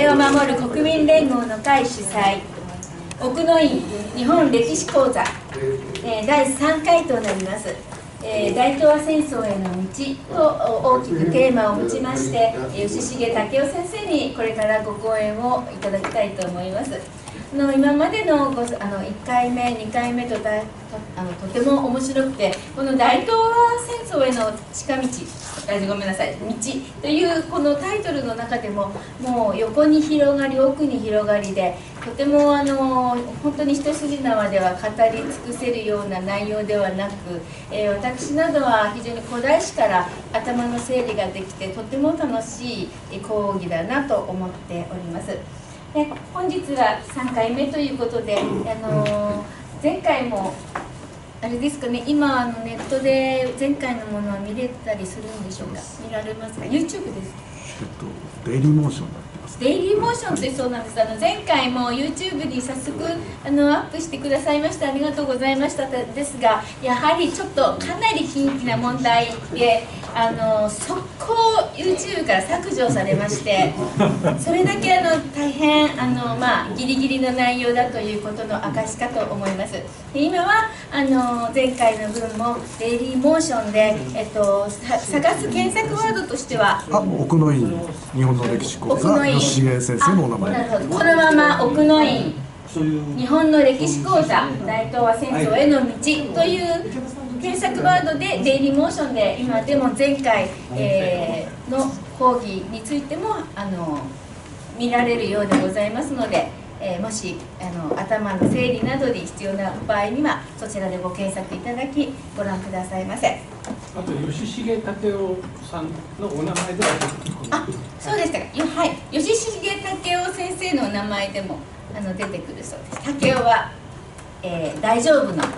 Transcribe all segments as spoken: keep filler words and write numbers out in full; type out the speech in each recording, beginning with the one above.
平和を守る国民連合の会主催奥の院日本歴史講座、えー、だいさんかいとなります。えー、大東亜戦争への道と大きくテーマを持ちまして、吉重武雄先生にこれからご講演をいただきたいと思います。あの今までのごあのいっかいめ、にかいめとたとあのとても面白くて、この大東亜戦争への近道、あごめんなさい、道というこのタイトルの中でも、もう横に広がり、奥に広がりで、とてもあの本当に一筋縄では語り尽くせるような内容ではなく、えー、私などは非常に古代史から頭の整理ができて、とても楽しい講義だなと思っております。で本日はさんかいめということで、あの前回もあれですかね、今あのネットで前回のものは見れたりするんでしょうか。見られますか。 ユーチューブ です。 えっとデイリーモーションになってます。 デイリーモーションってそうなんです。あの前回も ユーチューブ に早速あのアップしてくださいました。ありがとうございました。ですが、やはりちょっとかなり緊急な問題で、あの速攻 ユーチューブ から削除されまして、それだけあの大変あの、まあ、ギリギリの内容だということの証かと思います。で今はあの前回の分もデイリーモーションで、えっと、探す検索ワードとしては、 あ、奥の院日本の歴史講座吉重先生のお名前。 なるほど。このまま奥の院日本の歴史講座大東亜戦争への道という検索ワードでデイリーモーションで今でも前回、えー、の講義についてもあの見られるようでございますので、えー、もしあの頭の整理などに必要な場合にはそちらでご検索いただきご覧くださいませ。 あと吉重武雄さんのお名前ではあ、そうでしたか。よはい、吉重武雄先生のお名前でもあの出てくるそうです。武雄は、えー、大丈夫の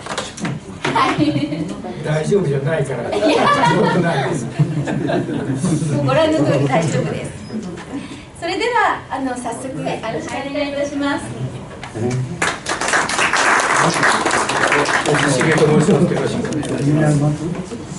大丈夫じゃないから大丈夫なんです。 ご覧の通り大丈夫です。それではあの早速あのお願いいたします。 吉重と申します。よろしくお願いします。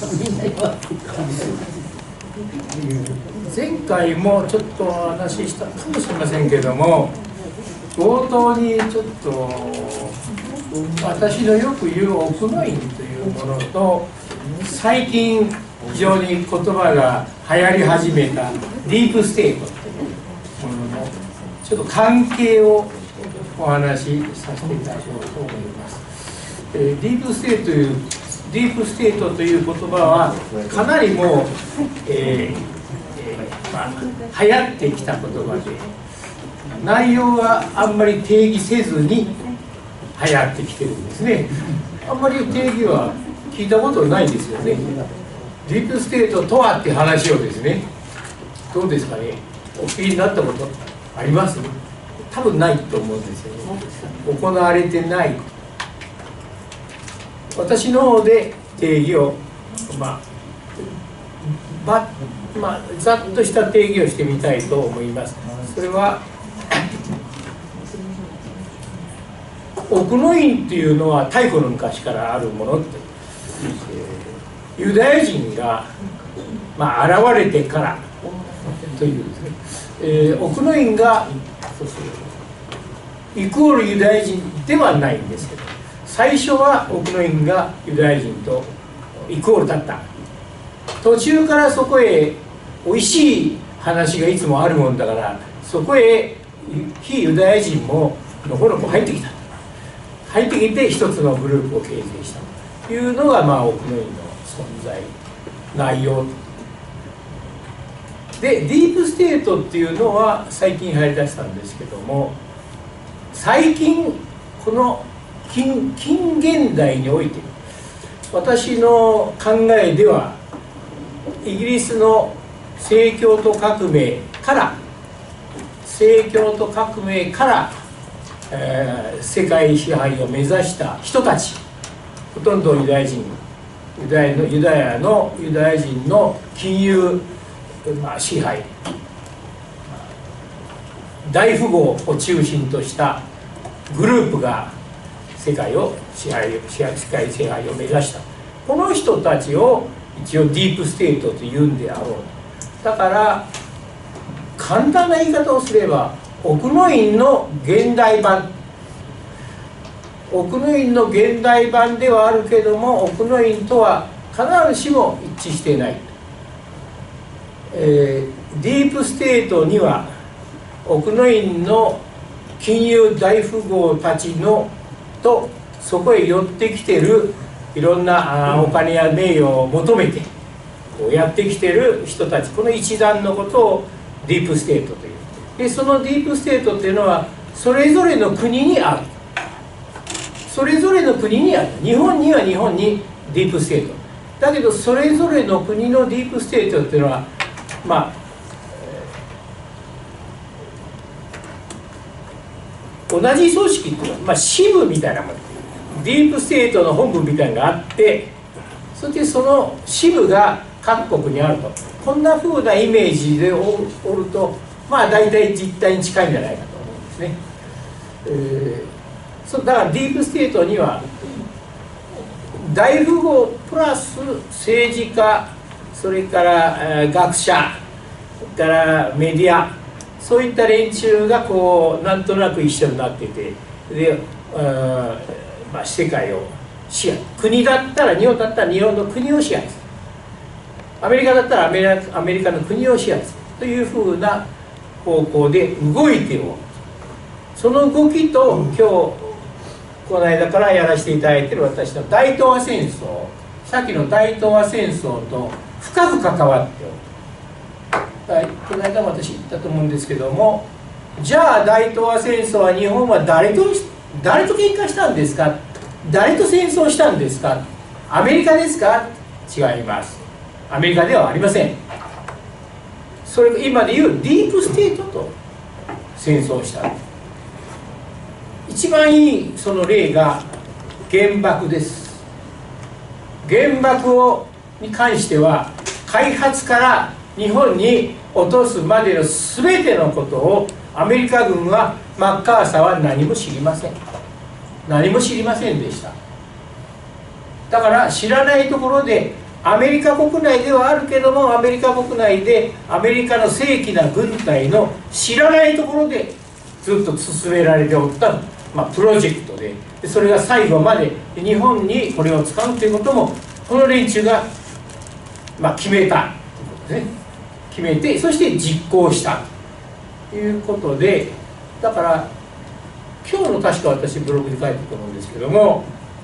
前回もちょっとお話ししたかもしれませんけれども、冒頭にちょっと私のよく言う奥の院というものと、最近非常に言葉が流行り始めたディープステートというもののちょっと関係をお話しさせていただこうと思います。えー、ディープステートというディープステートという言葉はかなりもう、えーえーまあ、流行ってきた言葉で、内容はあんまり定義せずに流行ってきてるんですね。あんまり定義は聞いたことないですよね。ディープステートとはって話をですね、どうですかね、お聞きになったことあります？多分ないと思うんですよね。行われてない。私の方で定義を、まあばまあ、ざっとした定義をしてみたいと思います。それは奥の院っていうのは太古の昔からあるものって、えー、ユダヤ人が、まあ、現れてからというですね、えー、奥の院がイコールユダヤ人ではないんですけど、最初は奥の院がユダヤ人とイコールだった。途中からそこへおいしい話がいつもあるもんだから、そこへ非ユダヤ人ものこのこ入ってきた。入ってきて一つのグループを形成したというのが、まあ、奥の院の存在内容で、ディープステートっていうのは最近入り出したんですけども、最近この 近, 近現代において私の考えでは、イギリスの正教徒革命から正教徒革命からえー、世界支配を目指した人たち、ほとんどユダヤ人、ユダヤのユダヤのユダヤ人の金融、まあ、支配、大富豪を中心としたグループが世界を支配世界支配を目指した。この人たちを一応ディープステートというんであろう。だから簡単な言い方をすれば、 奥の院の現代版、奥の院の現代版ではあるけども、奥の院とは必ずしも一致していない。えー、ディープステートには奥の院の金融大富豪たちのとそこへ寄ってきてるいろんなあお金や名誉を求めてやってきてる人たち、この一団のことをディープステートという。でそのディープステートっていうのはそれぞれの国にある、それぞれの国にある。日本には日本にディープステートだけど、それぞれの国のディープステートっていうのはまあ同じ組織っていうのは、まあ、支部みたいなもの、ディープステートの本部みたいなのがあって、そしてその支部が各国にあると、こんなふうなイメージでおると、まあ大体実態に近いんじゃないかと思うんですね。えー、そうだからディープステートには大富豪プラス政治家、それから、えー、学者、それからメディア、そういった連中がこうなんとなく一緒になってて、で、あまあ、世界を支配、国だったら日本だったら日本の国を支配する、アメリカだったらアメリカ、アメリカの国を支配するというふうな方向で動いておる。その動きと今日この間からやらせていただいている私の大東亜戦争、さっきの大東亜戦争と深く関わっておる。この間も私言ったと思うんですけども、じゃあ大東亜戦争は日本は誰と誰と喧嘩したんですか、誰と戦争したんですか、アメリカですか。違います。アメリカではありません。それ今でいうディープステートと戦争した。一番いいその例が原爆です。原爆をに関しては開発から日本に落とすまでの全てのことをアメリカ軍はマッカーサーは何も知りません。何も知りませんでした。だから知らないところで、アメリカ国内ではあるけども、アメリカ国内でアメリカの正規な軍隊の知らないところでずっと進められておった、まあ、プロジェクトで、それが最後まで日本にこれを使うということもこの連中が、まあ、決めたということですね。決めて、そして実行したということで、だから今日の確か私ブログに書いてると思うんですけども、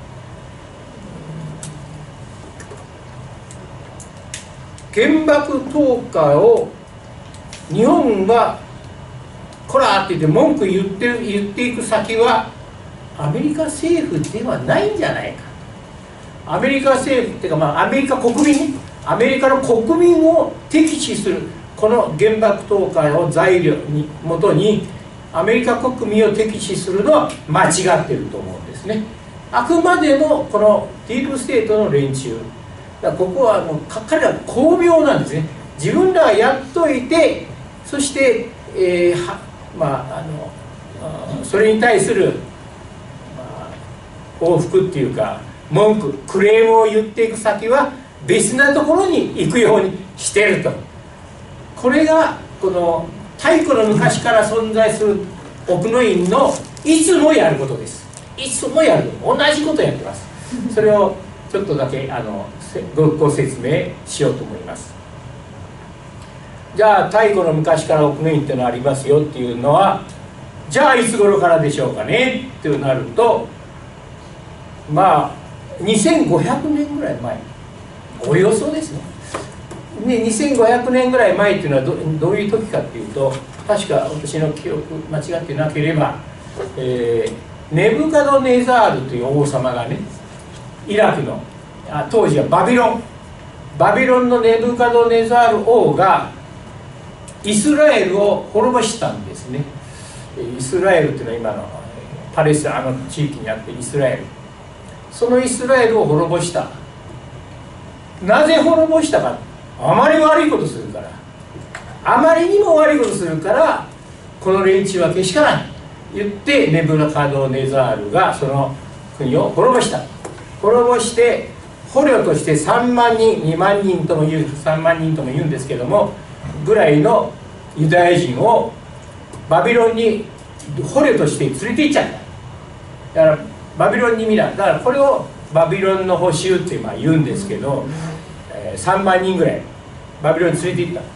原爆投下を日本がこらーって言って文句言ってる言っていく先はアメリカ政府ではないんじゃないか。アメリカ政府っていうか、まあ、アメリカ国民ね、アメリカの国民を敵視するこの原爆投下を材料にもとにアメリカ国民を敵視するのは間違っていると思うんですね。あくまでもこのディープステートの連中だから、ここはもう彼ら巧妙なんですね。自分らがやっといて、そして、えーはまあ、あのあそれに対する、まあ、報復っていうか文句クレームを言っていく先は別なところに行くようにしていると。これがこの太古の昔から存在する奥の院のいつもやることです。いつもやる同じことやってます。それをちょっとだけあのご, ご説明しようと思います。じゃあ太古の昔から奥の院っていうのはありますよっていうのは、じゃあいつ頃からでしょうかねってなると、まあにせんごひゃくねんぐらい前、およそですね。ね、にせんごひゃくねんぐらい前っていうのは ど, どういう時かっていうと、確か私の記憶間違ってなければ、えー、ネブカドネザールという王様がね、イラクのあ当時はバビロンバビロンのネブカドネザール王がイスラエルを滅ぼしたんですね。イスラエルっていうのは今のパレスチナの地域にあってイスラエル、そのイスラエルを滅ぼした。なぜ滅ぼしたか、あまり悪いことするから、あまりにも悪いことするから、この連中はけしからん言ってネブカドネザールがその国を滅ぼした。滅ぼして捕虜としてさんまんにんにまんにんとも言うさんまんにんとも言うんですけどもぐらいのユダヤ人をバビロンに捕虜として連れて行っちゃった。だからバビロンに皆だからこれをバビロンの捕囚ってまあ言うんですけど、えー、さんまんにんぐらいバビロンに連れて行った。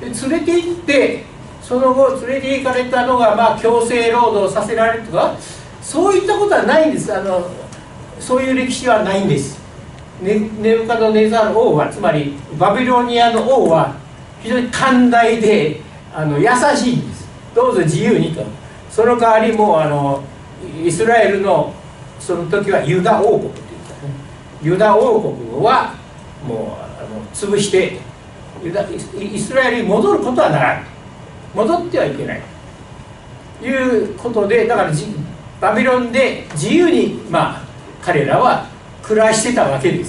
で連れて行ってその後連れて行かれたのがまあ強制労働させられるとかそういったことはないんです。あのそういう歴史はないんです。ネ, ネブカドネザル王はつまりバビロニアの王は非常に寛大であの優しいんです。どうぞ自由にと。その代わりもうあのイスラエルのその時はユダ王国って言ったね。ユダ王国はもうあの潰してユダイスラエルに戻ることはならない。戻ってはいけないということで、だからバビロンで自由にまあ彼らは暮らしてたわけです。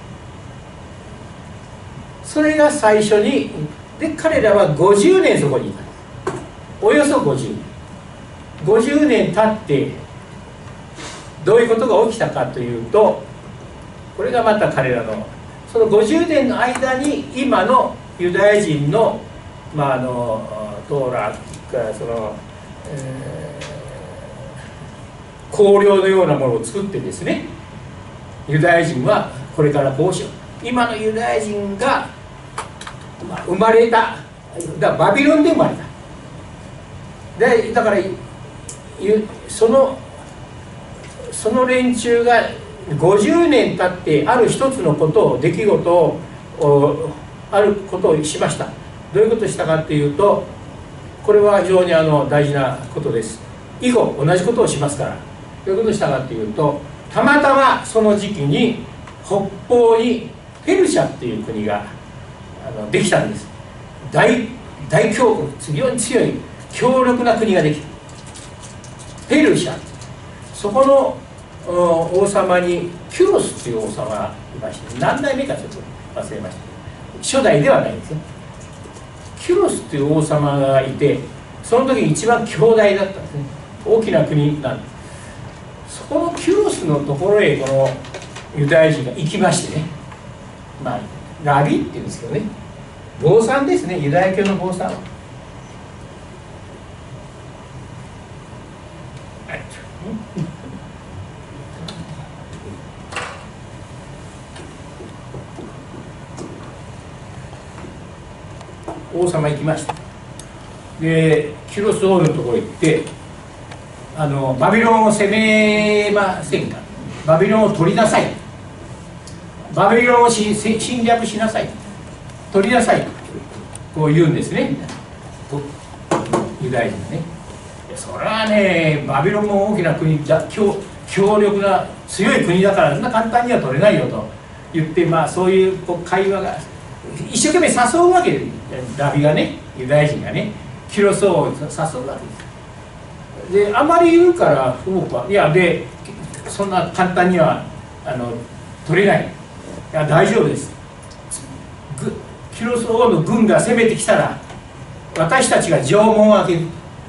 それが最初にで彼らはごじゅうねんそこにいた。およそごじゅうねんごじゅうねん経ってどういうことが起きたかというと、これがまた彼らのそのごじゅうねんの間に今のユダヤ人のまああのトーラがその、えー、綱領のようなものを作ってですね、ユダヤ人はこれからこうしよう。今のユダヤ人が、まあ、生まれただからバビロンで生まれた。でだからそのその連中がごじゅうねん経ってある一つのことを出来事をあることをしました。どういうことをしたかっていうと、これは非常にあの大事なことです。以後同じことをしますから。どういうことをしたかっていうと、たまたまその時期に北方にペルシャっていう国があのできたんです。大大強国、非常に強い強力な国ができたペルシャ。そこの王様にキュロスっていう王様がいまして、何代目かちょっと忘れました。初代ではないんですよ。キュロスっていう王様がいて、その時に一番強大だったんですね。大きな国なんです。そこのキュロスのところへこのユダヤ人が行きましてね、まあラビっていうんですけどね、坊さんですね、ユダヤ教の坊さん。王様行きました。でキュロス王のところへ行って、あのバビロンを攻めませんか、バビロンを取りなさい、バビロンをし侵略しなさい、取りなさい、こう言うんですね、ユダヤ人がね。それはね、バビロンも大きな国だ、 強, 強力な強い国だからそんな簡単には取れないよと言って、まあそういうこう会話が一生懸命誘うわけです。ラビがね、ユダヤ人がね、キュロスを誘うわけです。であまり言うからそうか、いやでそんな簡単にはあの取れない、いや大丈夫です、キュロス王の軍が攻めてきたら私たちが城門を開ける。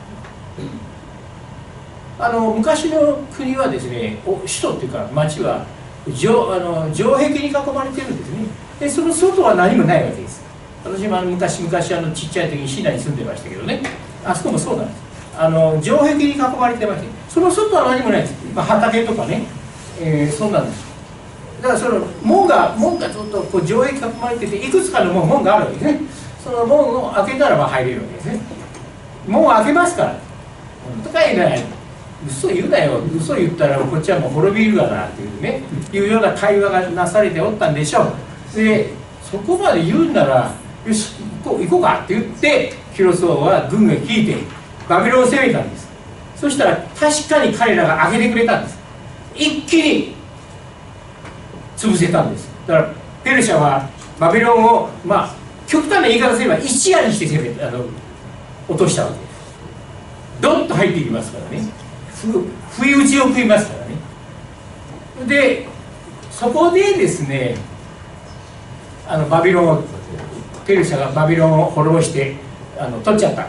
あの昔の国はですね、首都っていうか町は城あの城壁に囲まれてるんですね。でその外は何もないわけです。私もあの昔昔あのちっちゃい時に市内に住んでましたけどね、あそこもそうなんです。あの城壁に囲まれてまして、その外は何もないです。まあ、畑とかね、えー、そんなんです。だからその門が門がずっとこう城壁に囲まれてて、いくつかの門があるわけですね。その門を開けたらば入れるわけですね。門を開けますから。とか言うね、嘘言うなよ、嘘言ったらこっちはもう滅びるわなっていうね、いうような会話がなされておったんでしょう。でそこまで言うんならよし行こう行こうかって言って、キュロス王は軍が引いてバビロンを攻めたんです。そしたら確かに彼らが開けてくれたんです。一気に潰せたんです。だからペルシャはバビロンをまあ極端な言い方すれば一夜にして攻めあの落としたわけです。ドンと入っていきますからね、不意打ちを食いますからね。でそこでですね、あのバビロンをペルシャがバビロンを滅ぼしてあの取っちゃった。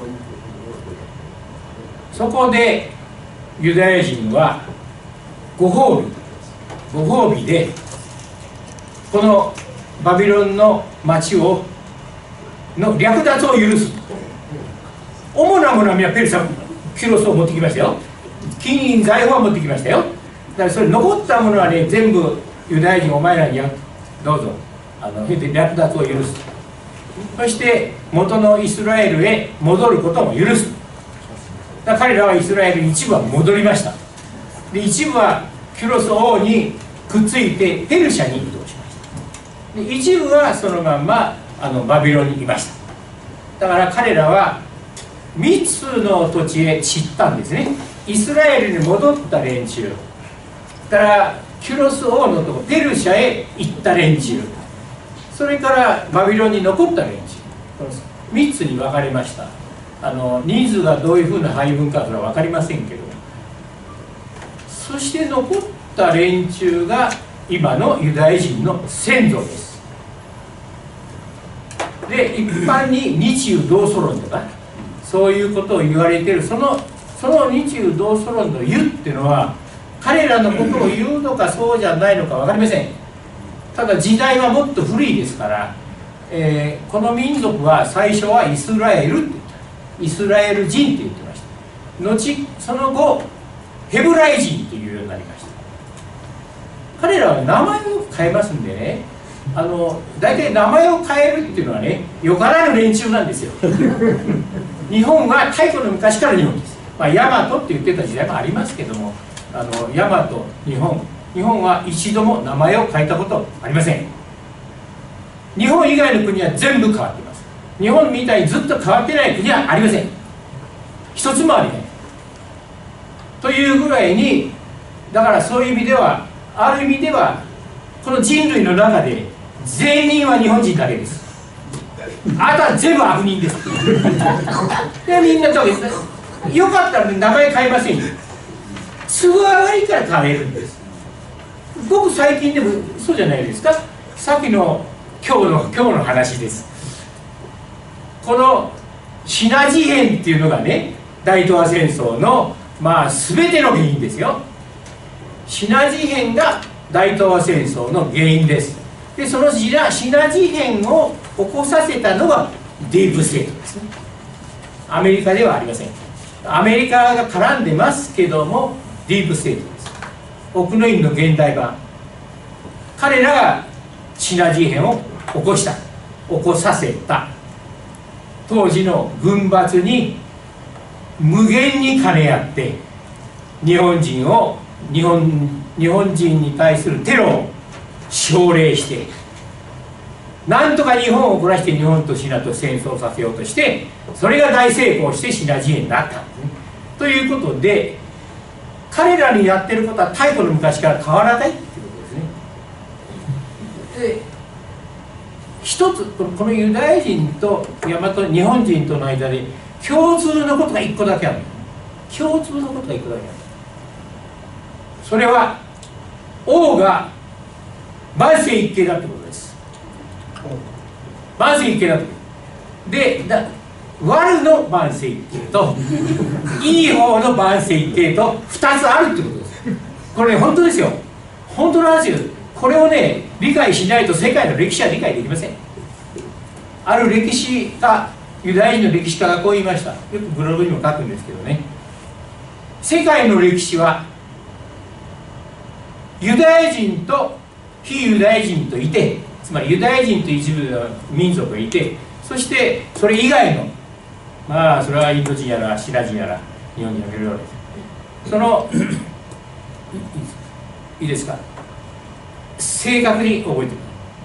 そこでユダヤ人はご褒美ご褒美でこのバビロンの町をの略奪を許す。 主なものはみんなペルシャキュロスを持ってきましたよ。金銀財宝は持ってきましたよ。だからそれ残ったものはね、全部ユダヤ人お前らにやどうぞあの略奪を許す。そして元のイスラエルへ戻ることも許す。だから彼らはイスラエルに一部は戻りました。で一部はキュロス王にくっついてペルシャに移動しました。で一部はそのまんまあのバビロンにいました。だから彼らはみっつの土地へ散ったんですね。イスラエルに戻った連中からキュロス王のとこペルシャへ行った連中、それからバビロンに残った連中、みっつに分かれました。あの人数がどういうふうな配分かそれは分かりませんけど、そして残った連中が今のユダヤ人の先祖です。で一般に日中同祖論とかそういうことを言われている、そのその日中同祖論の言うっていうのは彼らのことを言うのかそうじゃないのか分かりません。ただ時代はもっと古いですから、えー、この民族は最初はイスラエルって言った、イスラエル人って言ってました。後その後ヘブライ人というようになりました。彼らは名前を変えますんでね、あの大体名前を変えるっていうのはね、よからぬ連中なんですよ。日本は太古の昔から日本です。まあ、ヤマトって言ってた時代もありますけども、あのヤマト、日本、日本は一度も名前を変えたことありません。日本以外の国は全部変わっています。日本みたいにずっと変わってない国はありません。一つもありません。というぐらいに、だからそういう意味では、ある意味ではこの人類の中で全員は日本人だけです。あとは全部悪人です。でみんなとよかったら名前変えませんよ。都合が悪いから変えるんです。ごく最近でもそうじゃないですか。さっきの今日の今日の話です。このシナ事変っていうのがね、大東亜戦争のまあ全ての原因ですよ。シナ事変が大東亜戦争の原因です。でそのシナ事変を起こさせたのがディープステートですね。アメリカではありません。アメリカが絡んでますけどもディープステートです。奥の院の現代版、彼らがシナ事変を起こした起こさせた。当時の軍閥に無限に金やって日本人を日本日本人に対するテロを奨励して、なんとか日本を怒らして日本とシナと戦争させようとして、それが大成功してシナ事変になったんですね。ということで彼らにやってることは太古の昔から変わらないっていうことですね。で一つこのユダヤ人と大和日本人との間で共通のことが一個だけある。共通のことが一個だけある。それは王が万世一系だってことです。万世一系だってでだ悪の万世一系といい方の万世一系とふたつあるってことです。これね本当ですよ。本当なんですよ。これをね理解しないと世界の歴史は理解できません。ある歴史家、ユダヤ人の歴史家がこう言いました。よくブログにも書くんですけどね、世界の歴史はユダヤ人と非ユダヤ人といて、つまりユダヤ人と一部の民族がいて、そしてそれ以外のまあそれはインド人やらシナ人やら日本人やらいろいろです。そのいいですか、正確に覚えてください。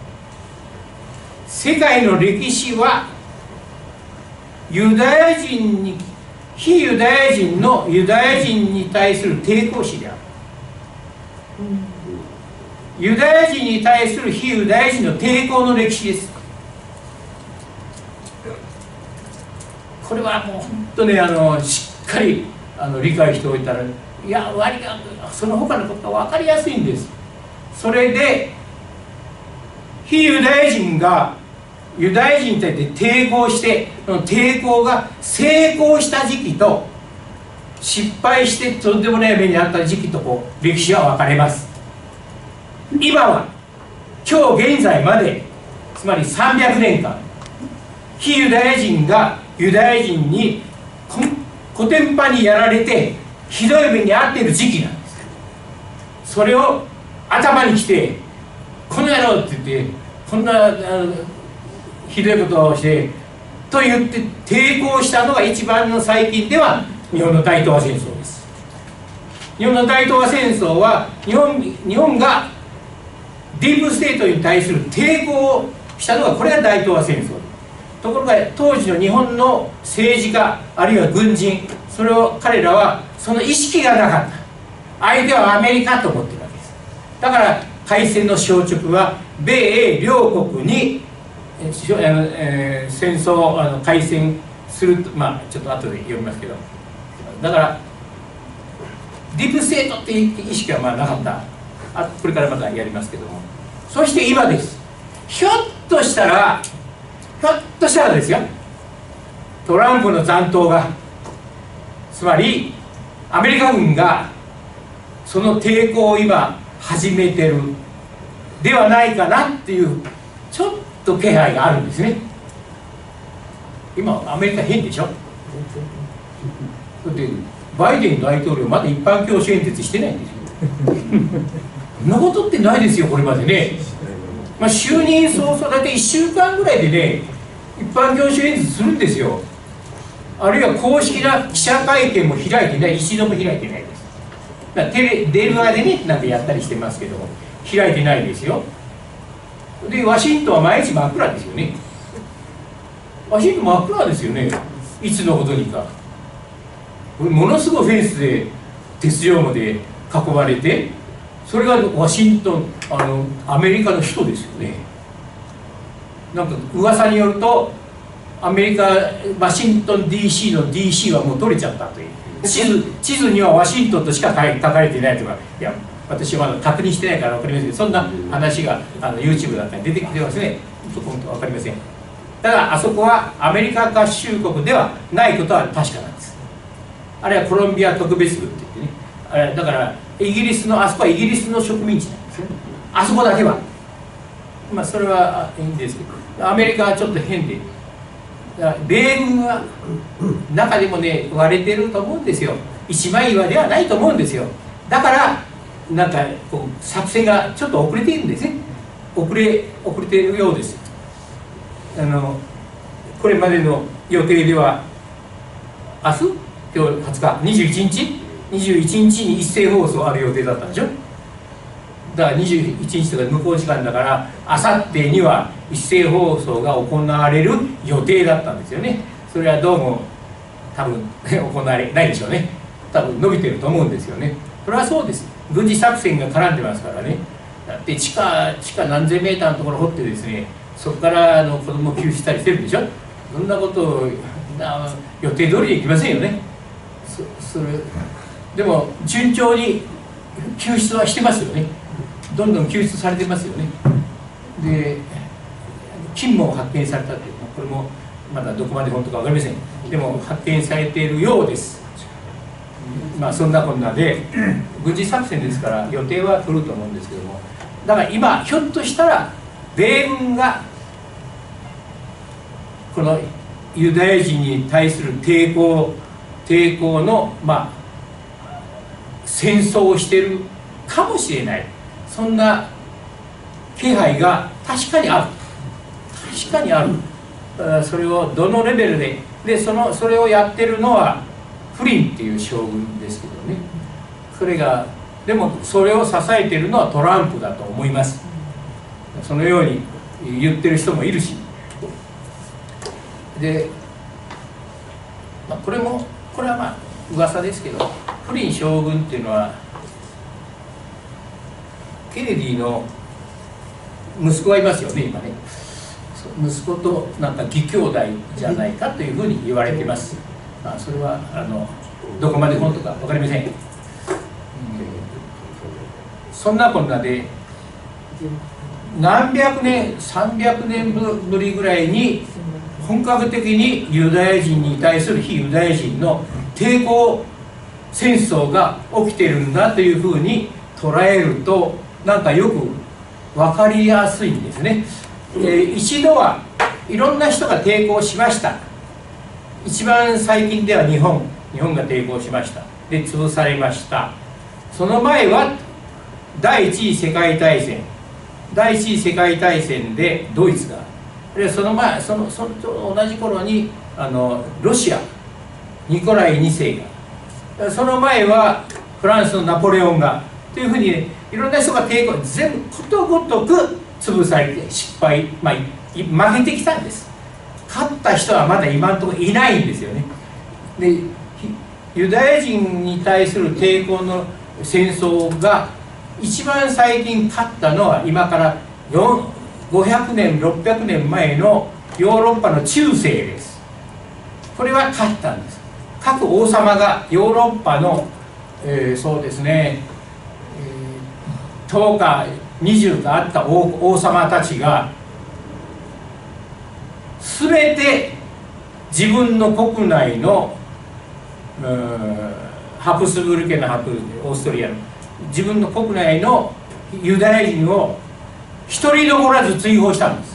世界の歴史はユダヤ人に非ユダヤ人のユダヤ人に対する抵抗史である。ユダヤ人に対する非ユダヤ人の抵抗の歴史です。これはもう本当にあのしっかりあの理解しておいたら、いや割がその他のことが分かりやすいんです。それで非ユダヤ人がユダヤ人に対して抵抗して、その抵抗が成功した時期と失敗してとんでもない目にあった時期とこう歴史は分かれます。今は今日現在まで、つまりさんびゃくねんかん非ユダヤ人がユダヤ人にコテンパンにやられてひどい目に遭っている時期なんです。それを頭にきて「この野郎」って言ってこんなひどいことをしてと言って抵抗したのが一番の最近では日本の大東亜戦争です。日本の大東亜戦争は日本日本がディープステートに対する抵抗をしたのがこれが大東亜戦争。ところが当時の日本の政治家あるいは軍人、それを彼らはその意識がなかった。相手はアメリカと思ってるわけです。だから開戦の消直は米英両国にえー、戦争あの開戦すると、まあちょっと後で読みますけど、だからディープステートっていう意識はまあなかった。あこれからまたやりますけども、そして今です。ひょっとしたらひょっとしたらですよ、トランプの残党が、つまりアメリカ軍がその抵抗を今始めてるではないかなっていうちょっと気配があるんですね。今アメリカ変でしょ。だってバイデン大統領まだ一般教師演説してないんですよ。そんなことってないですよ、これまでね。まあ、就任早々だっていっしゅうかんぐらいでね一般教師演説するんですよ。あるいは公式な記者会見も開いてない、一度も開いてないです。だからテレ電話でねなんかやったりしてますけども開いてないですよ。でワシントンは毎日真っ暗ですよね。ワシントン真っ暗ですよね、いつのことにか。ものすごいフェンスで鉄条網で囲まれて、それがワシントンあのアメリカの首都ですよね。なんか噂によるとアメリカワシントン ディーシー の ディーシー はもう取れちゃったという地図地図にはワシントンとしか書かれていないとか、いや私はまだ確認してないから分かりませんけど、そんな話があの YouTube だったり出てきてますね。ちょっと本当分かりません。ただあそこはアメリカ合衆国ではないことは確かなんです。あれはコロンビア特別軍って言ってね、あれだからイギリスのあそこはイギリスの植民地なんですよね、あそこだけは。まあそれはいいんですけど、アメリカはちょっと変で、米軍は中でもね割れてると思うんですよ。一枚岩ではないと思うんですよ。だからなんかこう作戦がちょっと遅れているんですね。遅れ遅れているようです。あのこれまでの予定では明日今日はつかにじゅういちにちにじゅういちにちに一斉放送ある予定だったんでしょ。だからにじゅういちにちとか向こう時間だからあさってには一斉放送が行われる予定だったんですよね。それはどうも多分行われないでしょうね。多分伸びてると思うんですよね。それはそうです。軍事作戦が絡んでますからね。だって地下地下何千メーターのところ掘ってですね、そこからあの子供を救出したりしてるでしょ。そんなことをな予定通りにいきませんよね。そそれでも順調に救出はしてますよね。どんどん救出されてますよね。で金も発見されたっていう、これもまだどこまで本当か分かりません。でも発見されているようです。まあそんなこんなで軍事作戦ですから予定は来ると思うんですけども、だから今ひょっとしたら米軍がこのユダヤ人に対する抵抗抵抗のまあ戦争をしているかもしれない、そんな気配が確かにある。確かにある。それをどのレベルででそのそれをやってるのはフリンっていう将軍ですけどね。それがでもそれを支えているのはトランプだと思います。そのように言ってる人もいるし、で、まあ、これもこれはまあ噂ですけど、フリン将軍っていうのはケネディの息子がいますよね今ね。息子となんか義兄弟じゃないかというふうに言われています。まあ、それはあのどこまで本当か分かりません。うん、そんなこんなで何百年さんびゃくねんぶりぐらいに本格的にユダヤ人に対する非ユダヤ人の抵抗戦争が起きてるんだというふうに捉えるとなんかよく分かりやすいんですね。えー、一度はいろんな人が抵抗しました。 一番最近では日本日本が抵抗しました。で潰されました。その前は第一次世界大戦第一次世界大戦でドイツが、でその前そのその同じ頃にあのロシアニコライに世が、その前はフランスのナポレオンがというふうに、ね、いろんな人が抵抗全部ことごとく潰されて失敗、まあ、負けてきたんです。勝った人はまだ今のところいないんですよね。でユダヤ人に対する抵抗の戦争が一番最近勝ったのは今からごひゃくねんろっぴゃくねんまえのヨーロッパの中世です。これは勝ったんです。各王様がヨーロッパの、えー、そうですね、えー、とおかにじゅうかあった 王, 王様たちが全て自分の国内のハプスブル家のハプオーストリアの自分の国内のユダヤ人を一人残らず追放したんです。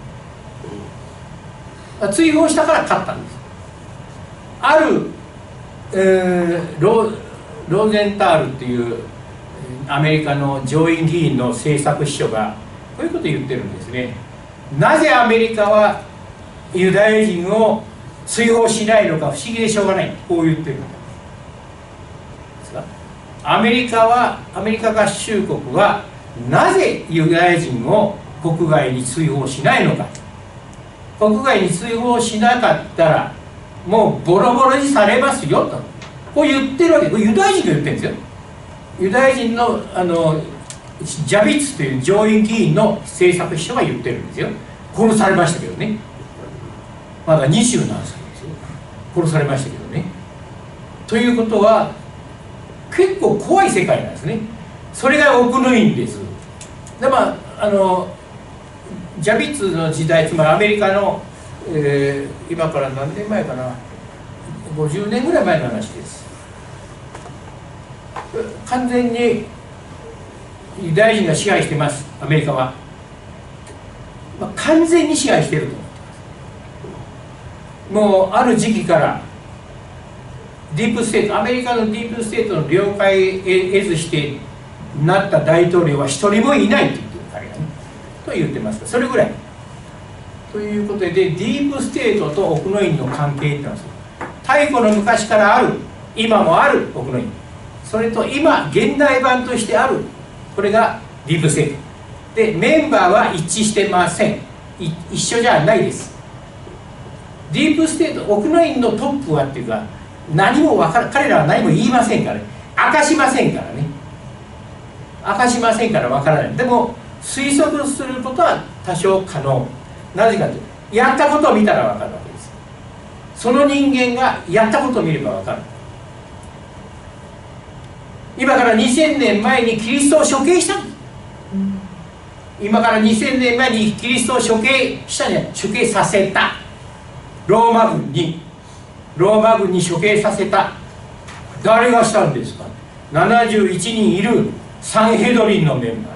追放したから勝ったんです。ある、えー、ロ, ローゼンタールっていうアメリカの上院議員の政策秘書がこういうことを言ってるんですね。なぜアメリカはユダヤ人を追放しないのか不思議でしょうがない、こう言ってるんですか。アメリカはアメリカ合衆国はなぜユダヤ人を国外に追放しないのか。国外に追放しなかったらもうボロボロにされますよとこう言ってるわけ。これユダヤ人が言ってるんですよ。ユダヤ人のあのジャビッツという上院議員の政策秘書が言ってるんですよ。殺されましたけどね。まだにじゅうなんさいですよ。殺されましたけどね。ということは結構怖い世界なんですね。それが奥の院です。でまああのジャビッツの時代、つまりアメリカの、えー、今から何年前かな、ごじゅうねんぐらい前の話です。完全にユダヤ人が支配してます、アメリカは。まあ、完全に支配していると思ってます。もうある時期からディープステート、アメリカのディープステートの了解を得ずしてなった大統領は一人もいないと言ってる、彼がねと言ってます。それぐらいということで、ディープステートと奥の院の関係っていうのは太古の昔からある、今もある奥の院、それと今現代版としてある、これがディープステートで、メンバーは一致してません。一緒じゃないです。ディープステート、奥の院のトップはっていうか、何も分から、彼らは何も言いませんからね、明かしませんからね、明かしませんから分からない。でも推測することは多少可能。なぜかというと、やったことを見たら分かるわけです。その人間がやったことを見れば分かる。今からにせんねんまえにキリストを処刑したんです。今からにせんねんまえにキリストを処刑したんじゃない、処刑させた。ローマ軍にローマ軍に処刑させた。誰がしたんですか。ななじゅういちにんいるサンヘドリンのメンバーです。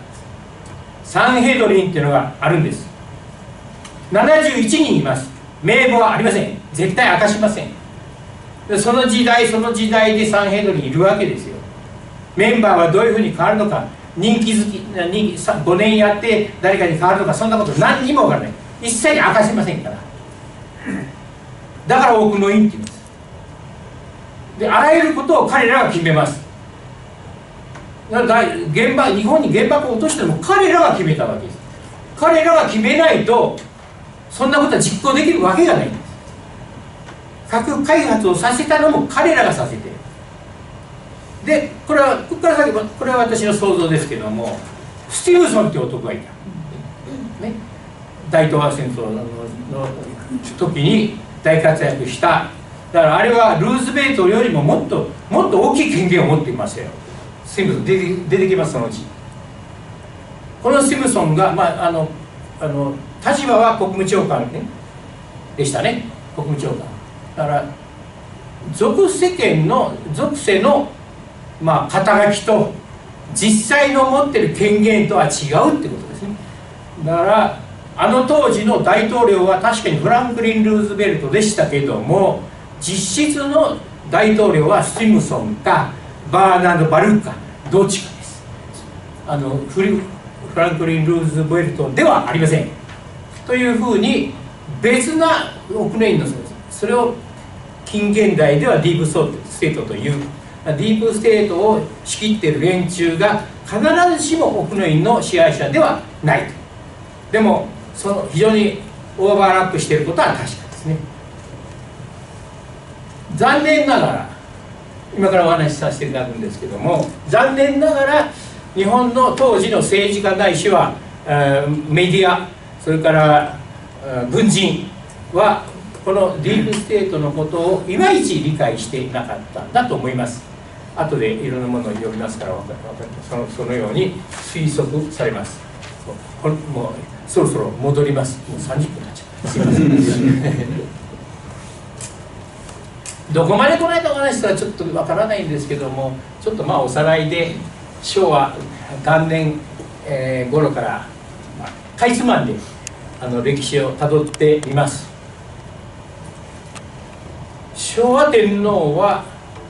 サンヘドリンっていうのがあるんです。ななじゅういちにんいます。名簿はありません。絶対明かしません。でその時代その時代でサンヘドリンいるわけですよ。メンバーはどういうふうに変わるのか、人気好きごねんやって誰かに変わるのか、そんなこと何にも分からない。一切明かしませんから。だから奥の院って言うんです。であらゆることを彼らが決めます。だから原爆、日本に原爆を落としても彼らが決めたわけです。彼らが決めないとそんなことは実行できるわけがないんです。核開発をさせたのも彼らがさせてる。でこれはここから先これは私の想像ですけども、スティーブソンっていう男がいた、ね、大東亜戦争の時に大活躍した。だからあれはルーズベルトよりももっともっと大きい権限を持っていましたよ。スティーブソン出て、出てきます。そのうちこのスティーブソンが、まあ、あのあの立場は国務長官、ね、でしたね。国務長官だから属世間の属世のまあ、肩書きと実際の持ってる権限とは違うってことですね。だからあの当時の大統領は確かにフランクリン・ルーズベルトでしたけども、 実質の大統領はスティムソンかバーナード・バルーかどっちかです。あのフリフランクリン・ルーズベルトではありません。というふうに別なオクノインのそれを近現代ではディープステートという。ディープステートを仕切っている連中が必ずしもオクノインの支配者ではないと。でもその非常にオーバーラップしていることは確かですね。残念ながら今からお話しさせていただくんですけども、残念ながら日本の当時の政治家ないしはメディア、それから軍人はこのディープステートのことをいまいち理解していなかったんだと思います。後でいろんなものを読みますからその、そのように推測されます。もうそろそろ戻ります。もうさんじゅっぷん経っちゃう。すいません。どこまでこの間お話したらちょっとわからないんですけども、ちょっとまあおさらいで昭和元年、えー、頃から、まあ、かいつまんであの歴史をたどってみます。昭和天皇は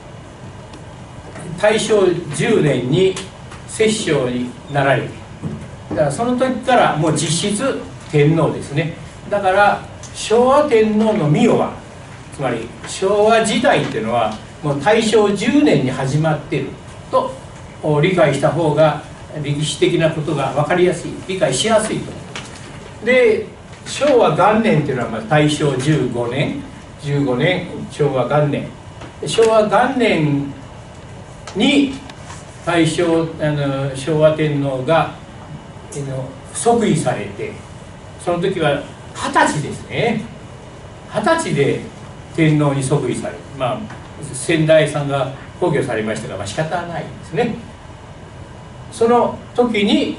大正じゅうねんに摂政になられて、だからその時からもう実質天皇ですね。だから昭和天皇の御代は、つまり昭和時代っていうのはもう大正じゅうねんに始まっていると理解した方が歴史的なことが分かりやすい、理解しやすいと。で昭和元年っていうのはまあ大正じゅうごねんじゅうごねん昭和元年、昭和元年に大正あの昭和天皇が即位されて、その時は二十歳ですね。二十歳で天皇に即位され、まあ先代さんが崩御されましたが、まあ仕方ないですね。その時に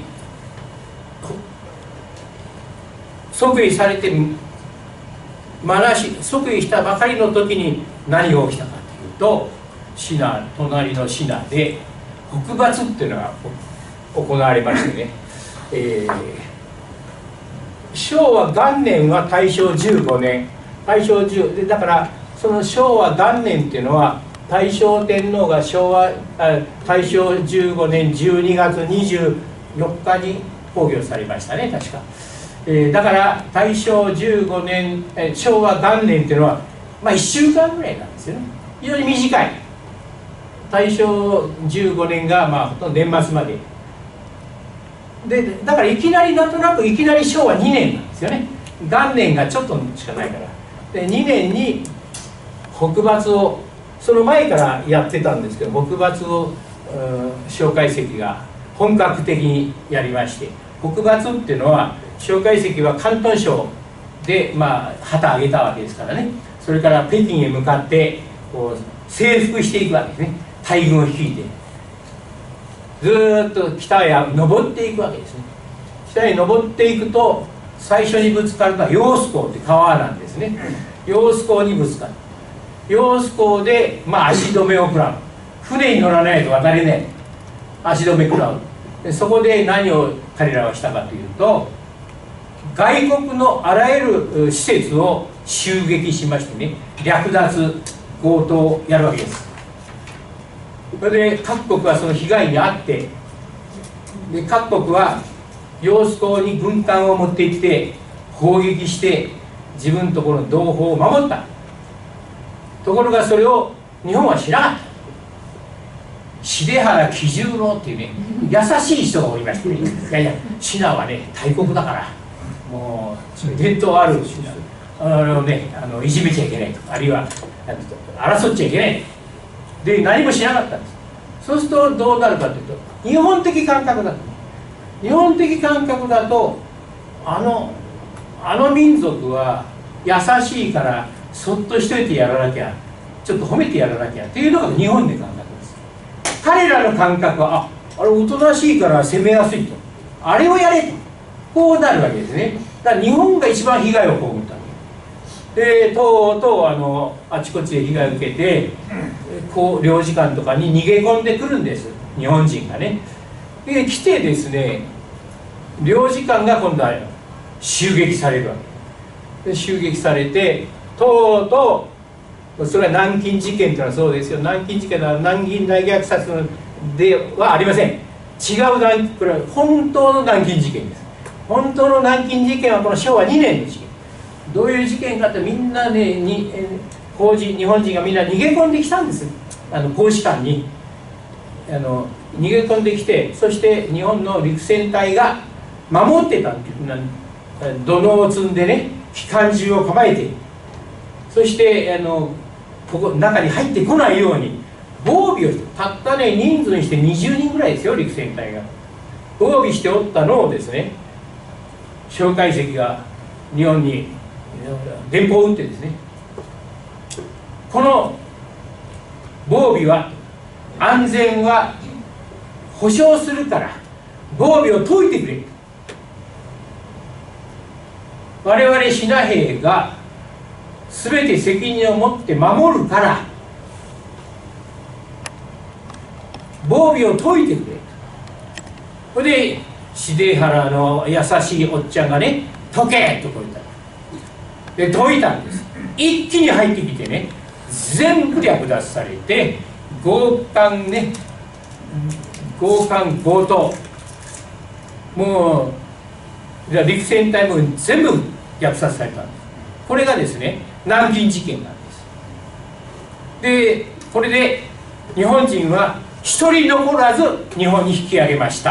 即位されてまだし即位したばかりの時に何が起きたかというと、シナ隣のシナで北伐っていうのが行われましてね、えー、昭和元年は大正じゅうごねん、大正じゅうでだからその昭和元年っていうのは大正天皇が昭和あ大正じゅうごねんじゅうにがつにじゅうよっかに崩御されましたね、確か。えー、だから大正じゅうごねん、えー、昭和元年っていうのは、まあ、いっしゅうかんぐらいなんですよね。非常に短い。大正じゅうごねんがまあほとんど年末までで、だからいきなりなんとなくいきなり昭和にねんなんですよね。元年がちょっとしかないから。でにねんに北伐をその前からやってたんですけど、北伐を蒋介石が本格的にやりまして、北伐っていうのは蒋介石は広東省でまあ旗揚げたわけですからね。それから北京へ向かってこう征服していくわけですね。大軍を率いてずーっと北へ登っていくわけですね。北へ登っていくと最初にぶつかるのは揚子江って川なんですね。揚子江にぶつかる。揚子江で、まあ、足止めを食らう。船に乗らないと渡れない。足止め食らう。でそこで何を彼らはしたかというと、外国のあらゆる施設を襲撃しましてね、略奪強盗をやるわけです。それで各国はその被害に遭って、で各国は揚子江に軍艦を持って行って砲撃して自分のところの同胞を守った。ところがそれを日本は知らなかった。重原喜十郎っていうね、優しい人がおりましてね、いやいや信濃はね大国だからもう伝統あるあのね、あのいじめちゃいけないと、あるいは争っちゃいけないで何もしなかったんです。そうするとどうなるかというと、日本的感覚だと日本的感覚だとあのあの民族は優しいからそっとしといてやらなきゃ、ちょっと褒めてやらなきゃっていうのが日本で感覚です。彼らの感覚はああれおとなしいから攻めやすいと、あれをやれとこうなるわけですね。だから日本が一番被害を被ったわけで、とうとうあのあちこちで被害を受けてこう領事館とかに逃げ込んでくるんです、日本人がね。で来てですね、領事館が今度は襲撃されるわけで、襲撃されてとうとそれは南京事件というのはそうですよ。南京事件は南京大虐殺ではありません。違う南これは本当の南京事件です。本当の南京事件はこのしょうわにねんの事件。どういう事件かってみんなねに法人日本人がみんな逃げ込んできたんです。あの公使館にあの逃げ込んできて、そして日本の陸戦隊が守ってたんです。土のうを積んでね、機関銃を構えて、そしてあのここ中に入ってこないように防備をして、たったね人数にしてにじゅうにんぐらいですよ、陸戦隊が防備しておったのをですね、蒋介石が日本に電報を打ってですね、この防備は安全は保障するから防備を解いてくれ、我々支那兵が全て責任を持って守るから防備を解いてくれ。それで重原の優しいおっちゃんがね「解け!」とこう言った。で解いたんです。一気に入ってきてね、全部略奪されて、強姦ね、強姦強盗、もう陸戦隊も全部虐殺されたんです。これがですね南京事件なんです。でこれで日本人は一人残らず日本に引き上げました。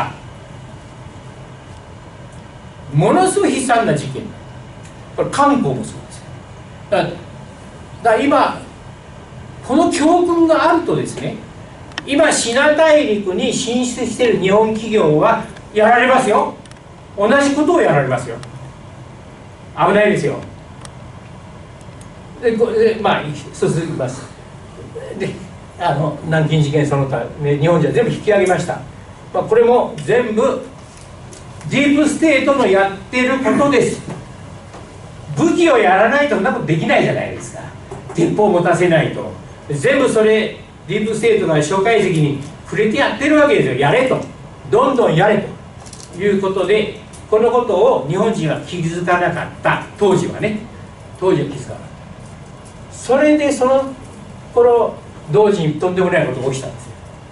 ものすごい悲惨な事件。これ韓国もそうです。だから、だから今この教訓があるとですね、今支那大陸に進出している日本企業はやられますよ。同じことをやられますよ。危ないですよ。でこれでまあ続きます。であの南京事件その他、ね、日本人は全部引き上げました。まあ、これも全部ディープステートのやってることです。武器をやらないとそんなことできないじゃないですか。鉄砲を持たせないと。全部それディープステートが蒋介石に触れてやってるわけですよ。やれと、どんどんやれということで、このことを日本人は気づかなかった。当時はね、当時は気づかなかった。それでその頃同時にとんでもないことが起きたんですよ。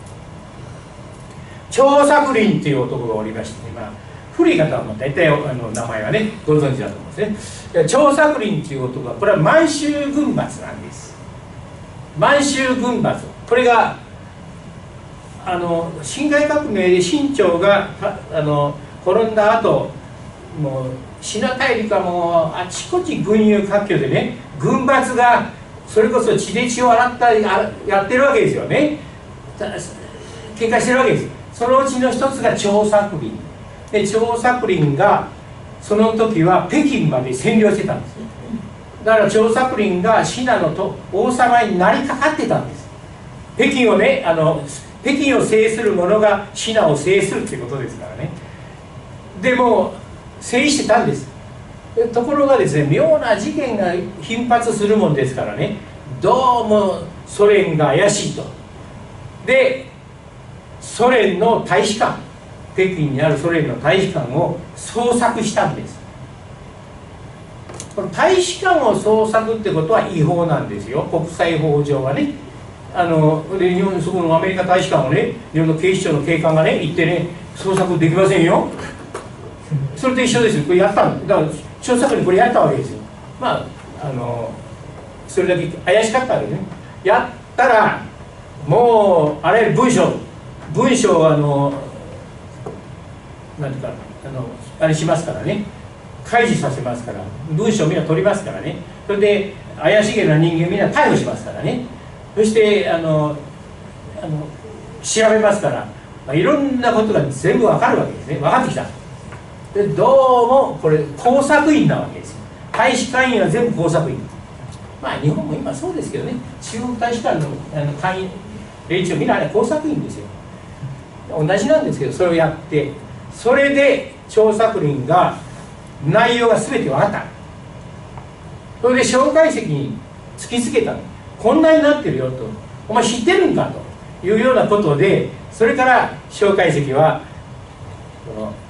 張作霖っていう男がおりまして、ね、まあ、古い方はもう大体あの名前はねご存知だと思うんですね。張作霖っていう男はこれは満州軍閥なんです。満州軍閥、これがあの辛亥革命で清朝があの滅んだ後、もう支那大陸はもうあちこち軍友割拠でね、軍閥がそれこそ血で血を洗ったりやってるわけですよね。喧嘩してるわけです。そのうちの一つが張作霖で、張作霖がその時は北京まで占領してたんですよ。だから張作霖が支那のと王様になりかかってたんです。北京をね、あの北京を制する者が支那を制するっていうことですからね。でも制してたんです。ところがですね、妙な事件が頻発するもんですからね、どうもソ連が怪しいと。でソ連の大使館、北京にあるソ連の大使館を捜索したんです。この大使館を捜索ってことは違法なんですよ、国際法上はね。あので日本そこのアメリカ大使館をね、日本の警視庁の警官がね行ってね、捜索できませんよ。それと一緒ですよ。これやったんだから張作霖これやったわけですよ。まああのそれだけ怪しかったわけですね。やったらもうあれ文章文章をあの何ていうかあのあれしますからね、開示させますから、文章をみんな取りますからね。それで怪しげな人間みんな逮捕しますからね。そしてあのあの調べますから、まあ、いろんなことが全部わかるわけですね。分かってきた。でどうもこれ工作員なわけですよ。大使館員は全部工作員。まあ日本も今そうですけどね、中国大使館のあの会員連中みんなあれ工作員ですよ。同じなんですけど、それをやって、それで張作霖が内容が全て分かった。それで蒋介石に突きつけたの。こんなになってるよと、お前知ってるんかというようなことで、それから蒋介石はこの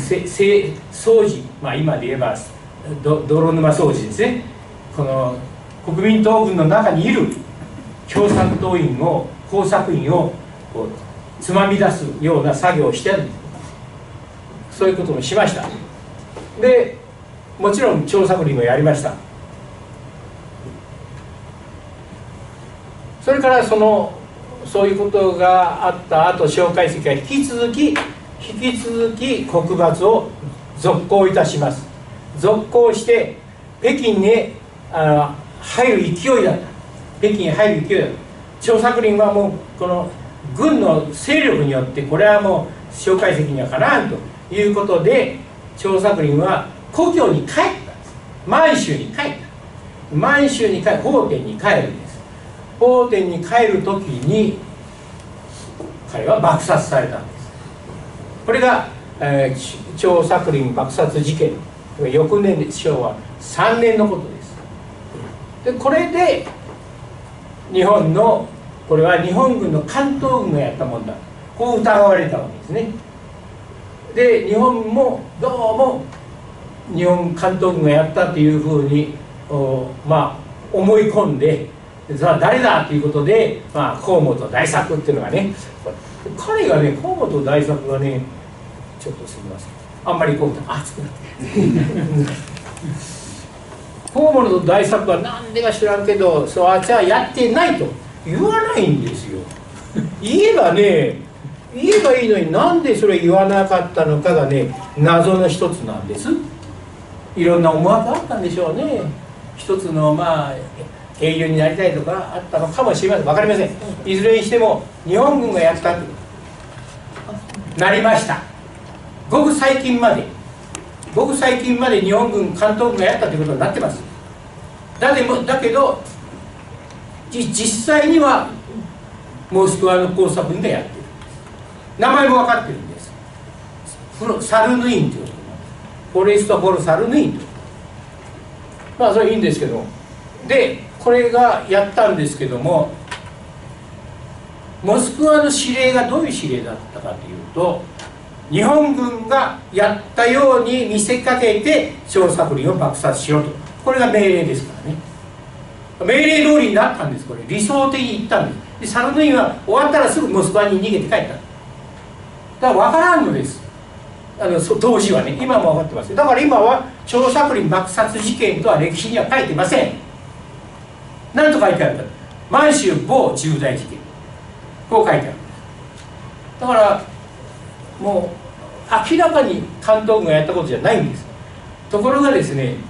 掃除、まあ今で言えばど泥沼掃除ですね、この国民党軍の中にいる共産党員を工作員をこうつまみ出すような作業をしてるんです。そういうこともしました。でもちろん張作霖もやりました。それからそのそういうことがあった後、蒋介石は引き続き引き続き国罰を続行いたします。続行して北京にあ入る勢いだった。北京に入る勢いだった。張作霖はもうこの軍の勢力によってこれはもう蒋介石にはかなわんということで、張作霖は故郷に帰ったんです。満州に帰った。満州に帰る、奉天に帰るんです。奉天に帰る時に彼は爆殺されたんです。これが、えー、張作霖爆殺事件、翌年で昭和さんねんのことです。でこれで日本のこれは日本軍の関東軍がやったもんだ、こう疑われたわけですね。で日本もどうも日本関東軍がやったというふうにまあ思い込んで、さあ誰だということで、まあ、河本大作っていうのがね、彼がね河本大作がねちょっとすみません、あんまりこう熱くなって河本大作は何でか知らんけど、そうあっちはやってないと言わないんですよ。言えばね言えばいいのに、なんでそれ言わなかったのかがね謎の一つなんです。いろんな思惑があったんでしょうね。一つのまあ英雄になりたいとかあったのかもしれません。分かりません。いずれにしても日本軍がやったとなりました。ごく最近までごく最近まで日本軍関東軍がやったということになってます。だけどだけど実際にはモスクワの工作軍がやってる。名前も分かってるんです。サルヌインということなんです。フォレスト・フォル・サルヌインという。まあそれいいんですけど、でこれがやったんですけども、モスクワの指令がどういう指令だったかというと、日本軍がやったように見せかけて張作霖を爆殺しろと、これが命令ですからね。命令通りになったんです。これ理想的に言ったんです。でサルヌインは終わったらすぐモスクワに逃げて帰った。だから分からんのです、あの当時はね。今も分かってます。だから今は張作霖爆殺事件とは歴史には書いてません。何と書いてあるか、満州某重大事件、こう書いてある。だからもう明らかに関東軍がやったことじゃないんです。ところがですね、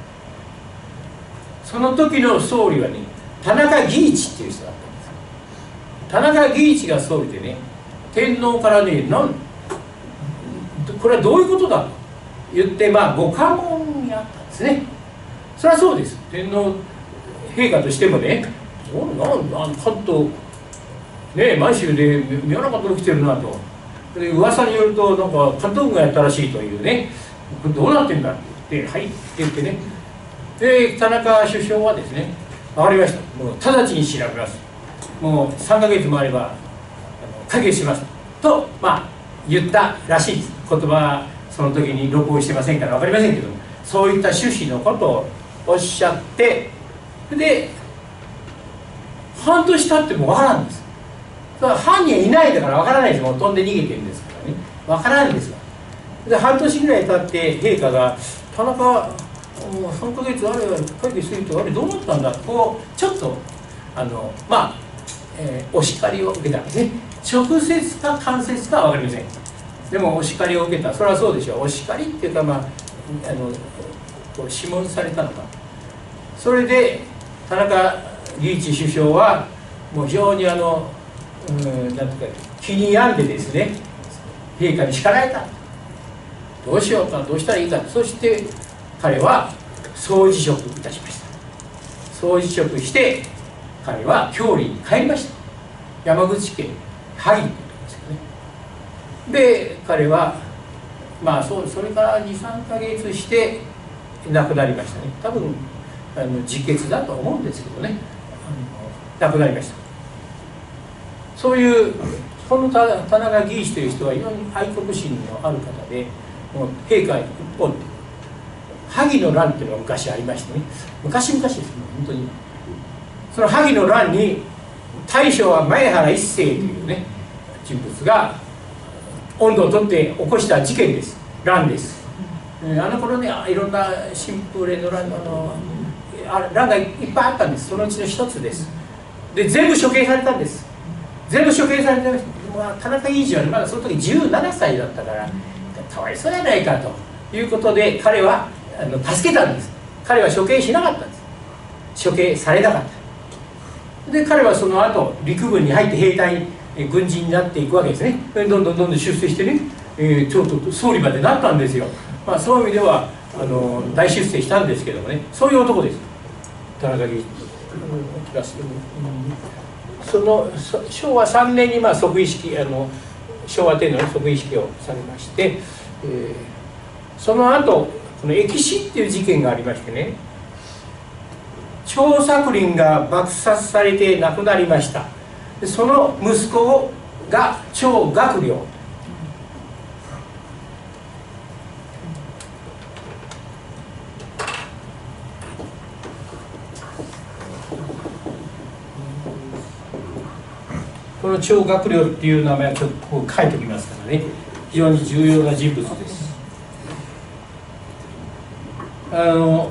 その時の総理はね田中義一っていう人だったんです。田中義一が総理でね、天皇からね、なんこれはどういうことだと言って、まあご下問にあったんですね。それはそうです。天皇陛下としてもね、なんなん関東ね、満州で妙なこと起きてるなと。で噂によるとなんか関東軍がやったらしいというね、どうなってんだって言って「はい」って言ってね、で田中首相はですね「分かりました、もう直ちに調べます、もうさんかげつもあればあの解決します」とまあ言ったらしいです。言葉はその時に録音してませんから分かりませんけども、そういった趣旨のことをおっしゃって、で半年経っても分からんんです。犯人はいないだから分からないです。もう飛んで逃げてるんですからね、分からんですよ。で半年ぐらい経って陛下が「田中さんかげつあれ解決するとあれどうなったんだ」こうちょっとあのまあ、えー、お叱りを受けたんですね。直接か間接かは分かりません。でもお叱りを受けた、それはそうでしょう。お叱りっていうかまああのこう諮問されたのか。それで田中義一首相はもう非常にあのうん、なんていうか気に病んでですね、陛下に叱られた。どうしようか、どうしたらいいか。そして彼は総辞職いたしました。総辞職して彼は郷里に帰りました。山口県萩というところですよね。で彼はまあ そ, それからにさんかげつして亡くなりましたね。多分あの自決だと思うんですけどね、あの亡くなりました。そういうこの田中義一という人は非常に愛国心のある方で、もう陛下一本で萩の乱っていうのが昔ありましてね、昔々ですね、本当に。その萩の乱に大将は前原一成というね人物が音頭を取って起こした事件です。乱です。あの頃ね、いろんな新風連の乱の乱がいっぱいあったんです。そのうちの一つです。で全部処刑されたんです。全部処刑されて、まあ、田中義一はまだその時じゅうななさいだったからかわいそうやないかということで彼はあの助けたんです。彼は処刑しなかったんです。処刑されなかった。で彼はその後陸軍に入って兵隊軍人になっていくわけですね。どんどんどんどん出世してね、えー、ちょっと総理までなったんですよ。まあ、そういう意味ではあの大出世したんですけどもね、そういう男です。田中義一。そのしょうわさんねんにまあ即位式、あの昭和天皇の即位式をされまして、えー、その後この疫死っていう事件がありましてね、張作霖が爆殺されて亡くなりました。その息子が張学良。この張学良っていう名前はちょっとこう書いておきますからね、非常に重要な人物です。あの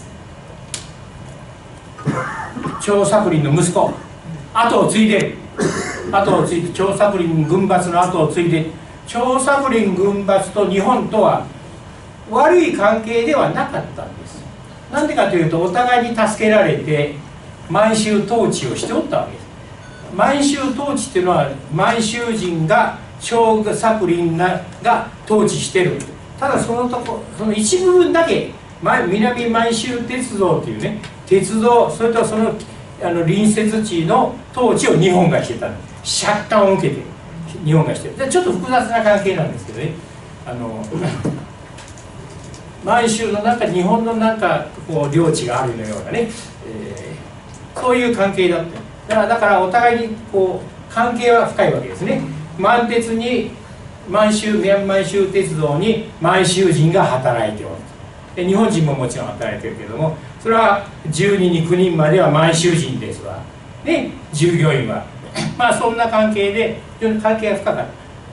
張作霖の息子、後を継いで後を継いで張作霖軍閥の後を継いで、張作霖軍閥と日本とは悪い関係ではなかったんです。なんでかというと、お互いに助けられて満州統治をしておったわけです。満州統治っていうのは満州人が張作霖が統治してる。ただそのとこその一部分だけ南満州鉄道っていうね鉄道、それとそのあの隣接地の統治を日本がしてたの。借款を受けて日本がしてる。でちょっと複雑な関係なんですけどね、あの満州の中日本のなんかこう領地があるのようなね、えー、そういう関係だった。だから、だからお互いにこう関係は深いわけですね。満鉄に満州満州鉄道に満州人が働いておる。で日本人ももちろん働いてるけども、それはじゅうににきゅうにんまでは満州人ですわ、ね、従業員はまあそんな関係で非常に関係が深かった。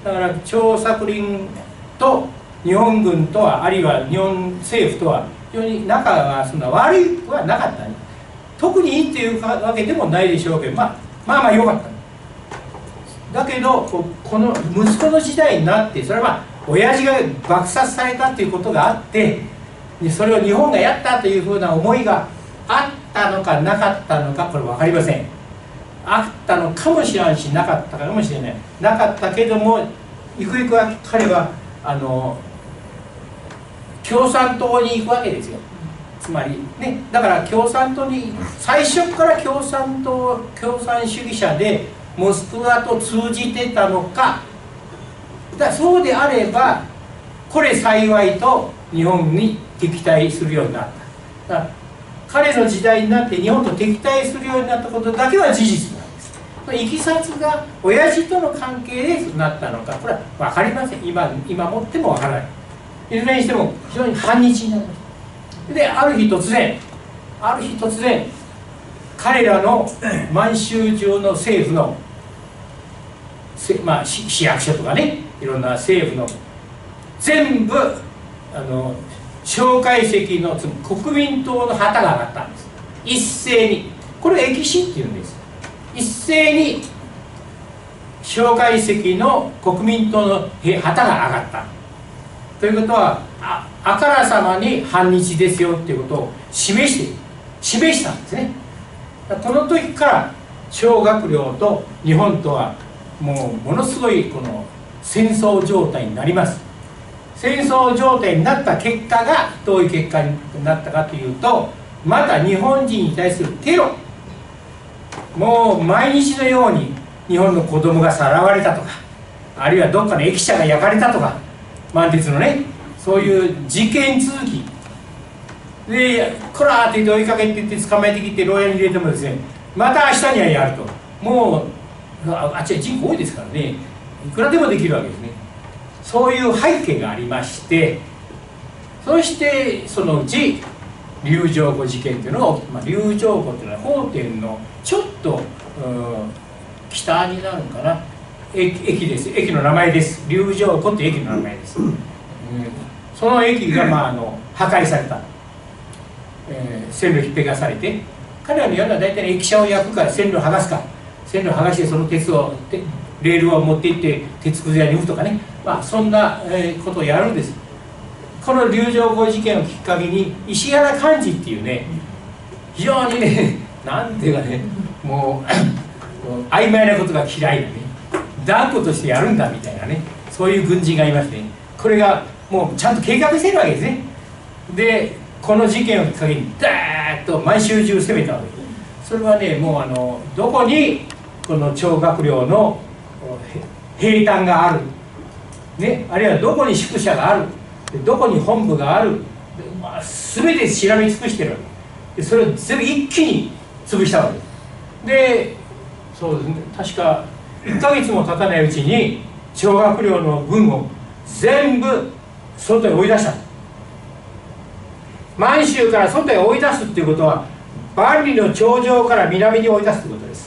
だから張作霖と日本軍とは、あるいは日本政府とは非常に仲がそんな悪いはなかったね。特にいいっていうわけでもないでしょうけど、まあ、まあまあ良かった。だけどこの息子の時代になって、それは親父が爆殺されたということがあって、それを日本がやったというふうな思いがあったのかなかったのか、これ分かりません。あったのかもしれないし、なかったかもしれない。なかったけども、ゆくゆくは彼はあの共産党に行くわけですよ。つまりね、だから共産党に最初から共産党共産主義者でモスクワと通じてたのか、だそうであればこれ幸いと日本に敵対するようになった。だから彼の時代になって日本と敵対するようになったことだけは事実なんです。いきさつが親父との関係でそうなったのか、これは分かりません。今今もっても分からない。いずれにしても非常に反日になりました。である日突然ある日突然彼らの満州中の政府の、まあ、市役所とかね、いろんな政府の全部あの蒋介石の国民党の旗が上がったんです。一斉に。これを疫死っていうんです。一斉に蒋介石の国民党の旗が上がった。ということは あ, あからさまに反日ですよっていうことを示して示したんですね。この時から張学良と日本とはもうものすごいこの戦争状態になります。戦争状態になった結果がどういう結果になったかというと、また日本人に対するテロ、もう毎日のように日本の子供がさらわれたとか、あるいはどっかの駅舎が焼かれたとか、満鉄のね、そういう事件続きで、こらーって言って追いかけていって捕まえてきて牢屋に入れてもですね、また明日にはやると、もうあっちは人口多いですからね、いくらでもできるわけですね。そういう背景がありまして、 そしてそのうち龍城湖事件というのが、まあ、龍城湖というのは法典のちょっと北になるのかな、駅, 駅です駅の名前です。龍城湖という駅の名前です、うん、その駅が、まあ、あの破壊された、えー、線路ひっぺがされて、彼らのような大体駅舎を焼くか線路を剥がすか、線路を剥がしてその鉄をレールを持っていって鉄くず屋に売るとかね、まあ、そんなことをやるんです。この龍城湖事件をきっかけに石原幹事っていうね、非常にね、なんていうかね、もう曖昧なことが嫌いなね、断固としてやるんだみたいなね、そういう軍人がいまして、ね、これがもうちゃんと計画してるわけですね。でこの事件をきっかけにダーッと満州中攻めたわけです。それはね、もうあのどこにこの張学良の兵站がある、ね、あるいはどこに宿舎がある、どこに本部がある、まあ、全て調べ尽くしてるわけで、それを全部一気に潰したわけです。でそうですね、確かいっかげつも経たないうちに張学良の軍を全部外へ追い出した。満州から外へ追い出すっていうことは万里の長城から南に追い出すということです。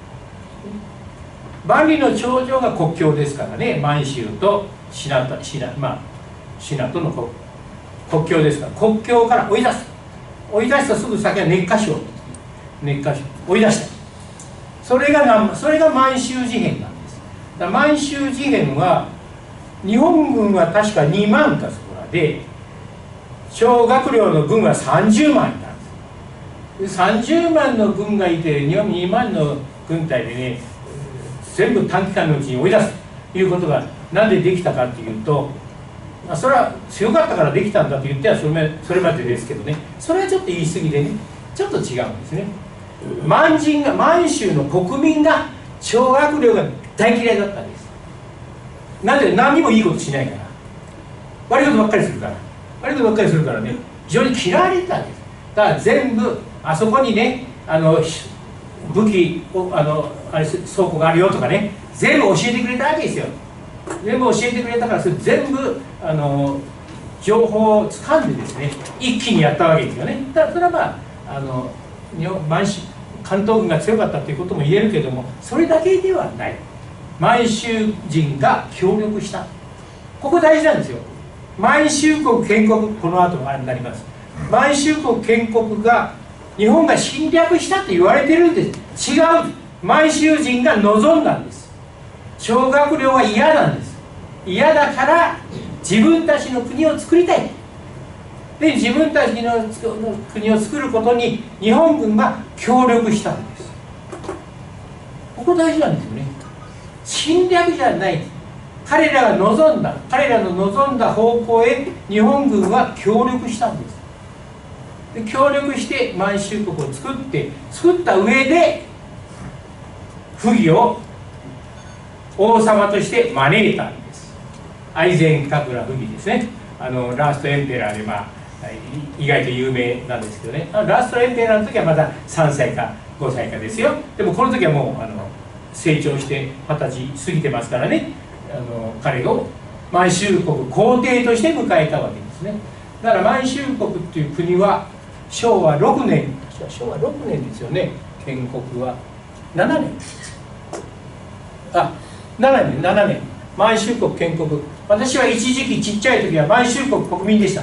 万里の長城が国境ですからね、満州と信濃、まあ、信濃の 国, 国境ですから、国境から追い出す。追い出したすぐ先は熱河省、熱河省追い出した。それがそれが満州事変なんです。だから満州事変は日本軍は確かにまんかそこらで、張学良の軍はさんじゅうまんいたんです。でさんじゅうまんの軍がいて日本にまんの軍隊でね、全部短期間のうちに追い出すということが何でできたかというと、まあ、それは強かったからできたんだと言ってはそれそれまでですけどね、それはちょっと言い過ぎでね、ちょっと違うんですね。満人が満州の国民が張学良が大嫌いだったんです。なぜ何にもいいことしないから、悪いことばっかりするから悪いことばっかりするからね、非常に嫌われてたんです。だから全部あそこにね、あの武器あのあれ倉庫があるよとかね、全部教えてくれたわけですよ。全部教えてくれたから、それ全部あの情報を掴んでですね、一気にやったわけですよね。だそれはまああの日本満州関東軍が強かったということも言えるけども、それだけではない。満州人が協力した、ここ大事なんですよ。満州国建国、この後になります。満州国建国が日本が侵略したと言われてるんです。違う。満州人が望んだんです。張学良は嫌なんです。嫌だから自分たちの国を作りたい。で自分たちの国を作ることに日本軍が協力したんです。ここ大事なんですよね。侵略じゃない。彼らが望んだ彼らの望んだ方向へ日本軍は協力したんです。で協力して満州国を作って作った上で溥儀を王様として招いたんです。愛染神楽溥儀ですね。あのラストエンペラーで、まあ、意外と有名なんですけどね、ラストエンペラーの時はまださんさいかごさいかですよ。でもこの時はもうあの成長してはたち過ぎてますからね、あの彼を満州国皇帝として迎えたわけですね。だから満州国っていう国はしょうわろくねん、しょうわろくねんですよね。建国はななねん、あななねんななねん満州国建国。私は一時期ちっちゃい時は満州国国民でした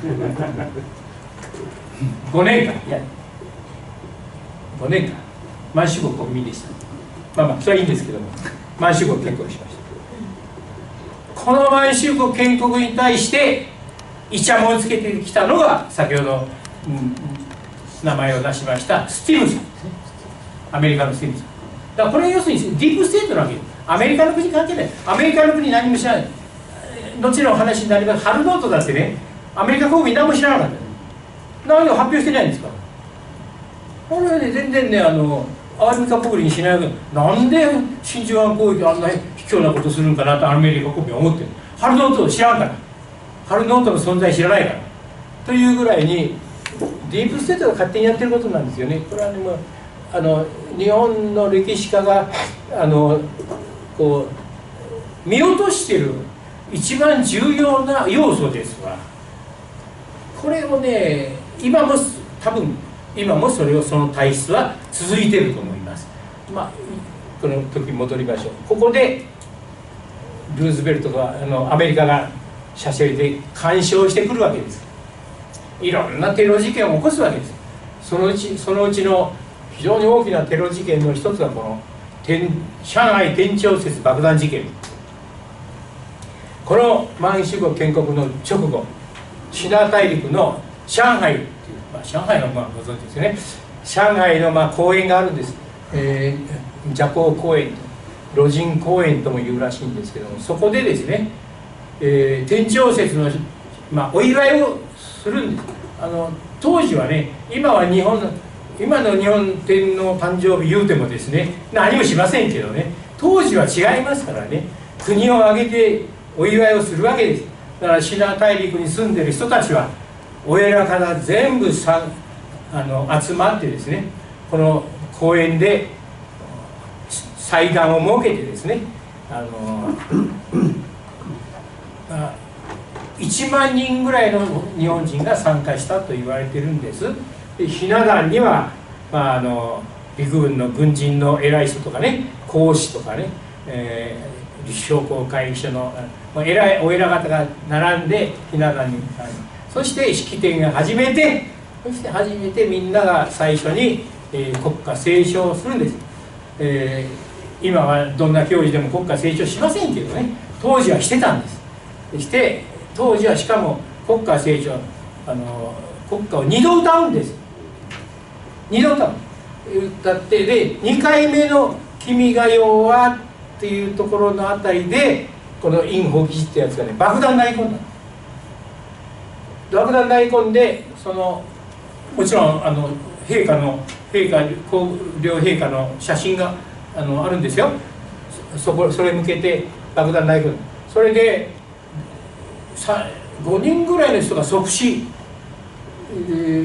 ごねんかん、いやごねんかん満州国国民でした。まあまあそれはいいんですけども、満州国建国しました。この満州国建国に対してイチャモンつけてきたのが先ほど、うん、名前を出しましたスティムソンですね。アメリカのスティムソンだから、これ要するにディープステートなわけです。アメリカの国関係ない。アメリカの国何も知らない。後の話になります。ハルノートだってね、アメリカ国民何も知らなかった。何を発表してないんですか。これね、全然ね、あのアメリカ国民にしないけど、なんで真珠湾攻撃あんな卑怯なことするんかなとアメリカ国民は思ってる。ハルノートを知らんから、ハルノートの存在知らないからというぐらいにディープステートが勝手にやってることなんですよね。これはね、もうあの日本の歴史家があのこう見落としている一番重要な要素ですわ。 これをね、今も多分今もそれをその体質は続いていると思います。まあこの時戻りましょう。ここでルーズベルトがあのアメリカがシャシェリで干渉してくるわけです。いろんなテロ事件を起こすわけです。そのうちそのうちの非常に大きなテロ事件の一つがこの天上海天朝節爆弾事件。この満州国建国の直後、シナ大陸の上海っていう、まあ、上海はまあご存知ですよね。上海のまあ公園があるんです。えー、蛇行公園と路人公園ともいうらしいんですけども、そこでですね、えー、天朝節の、まあ、お祝いをするんです。あの当時はね、今は日本の今の日本天皇誕生日言うてもですね、何もしませんけどね、当時は違いますからね、国を挙げてお祝いをするわけです。だからシナ大陸に住んでる人たちはお偉から全部さあの集まってですね、この公園で祭壇を設けてですね、あのあいちまんにんぐらいの日本人が参加したと言われてるんです。でひな壇には、まあ、あの陸軍の軍人の偉い人とかね、公使とかね、えー、商工会議所の偉いお偉方が並んでひな壇に、そして式典が始めて、そして初めてみんなが最初に、えー、国歌斉唱をするんです。えー、今はどんな行事でも国歌斉唱しませんけどね、当時はしてたんです。そして当時はしかも国歌斉唱、あの国歌をにど歌うんです。にど歌う歌ってでにかいめの「君が代は」っていうところのあたりで、この陰法吉ってやつがね、爆弾投げ込んだ。爆弾投げ込んで、そのもちろんあの陛下の陛下皇両陛下の写真があのあるんですよ。そこそれ向けて爆弾投げ込んだ。それでごにんぐらいの人が即死。えー、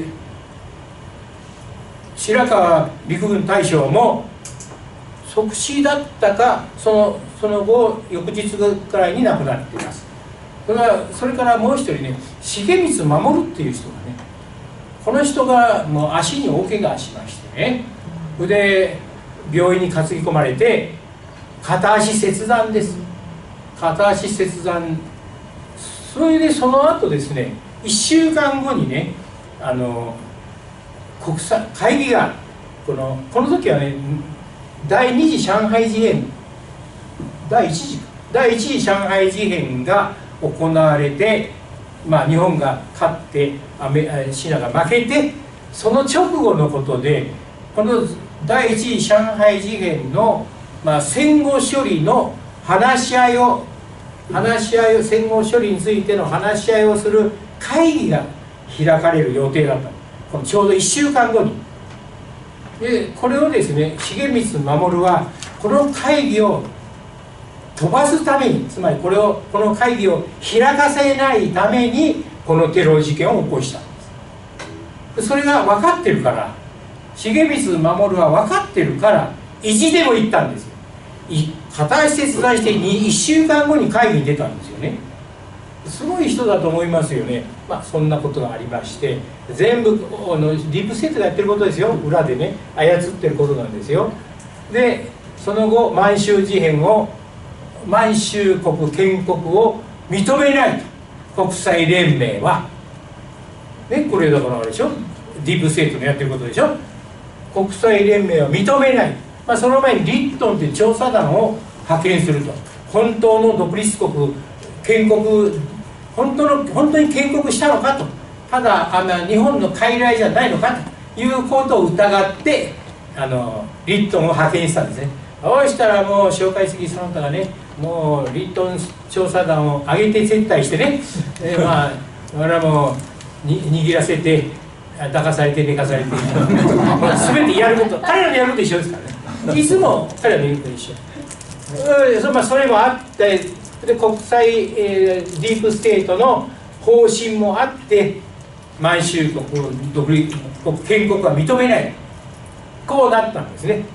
白河陸軍大将も即死だったか、そのその後翌日くらいに亡くなっています。それからそれからもう一人ね、重光守っていう人がね、この人がもう足に大怪我しましてね、で病院に担ぎ込まれて片足切断です。片足切断。それでその後ですね、いっしゅうかんごにね、あの国際会議がこのこの時はね、第二次上海事変、第一次第一次上海事変が行われて、まあ、日本が勝ってアメシナが負けて、その直後のことで、この第一次上海事変の、まあ、戦後処理の話し合いを話し合いを戦後処理についての話し合いをする会議が開かれる予定だった。このちょうどいっしゅうかんごに。でこれをですね、重光守はこの会議を飛ばすために、つまりこれをこの会議を開かせないためにこのテロ事件を起こしたんです。それが分かってるから、重光守は分かってるから意地でも言ったんですよ。片足切断していっしゅうかんごに会議に出たんですよね。すごい人だと思いますよね。まあそんなことがありまして、全部あのディープステートがやってることですよ。裏でね操ってることなんですよ。でその後満州事変を満州国建国を認めないと国際連盟はね、これだからあれでしょ、ディープステートのやってることでしょ。国際連盟は認めない。まあ、その前にリットンという調査団を派遣すると、本当の独立国建国本当の本当に建国したのかと、ただあの日本の傀儡じゃないのかということを疑ってあのリットンを派遣したんですね。そうしたらもう蒋介石その他がね、もうリットン調査団を上げて接待してね、えー、まあ俺はもうに握らせて抱かされて寝かされて全てやること、彼らのやること一緒ですからね。いつも彼らの言うこと一緒。そ, まあ、それもあってで国際、えー、ディープステートの方針もあって満州国独立国建国は認めない、こうなったんですね。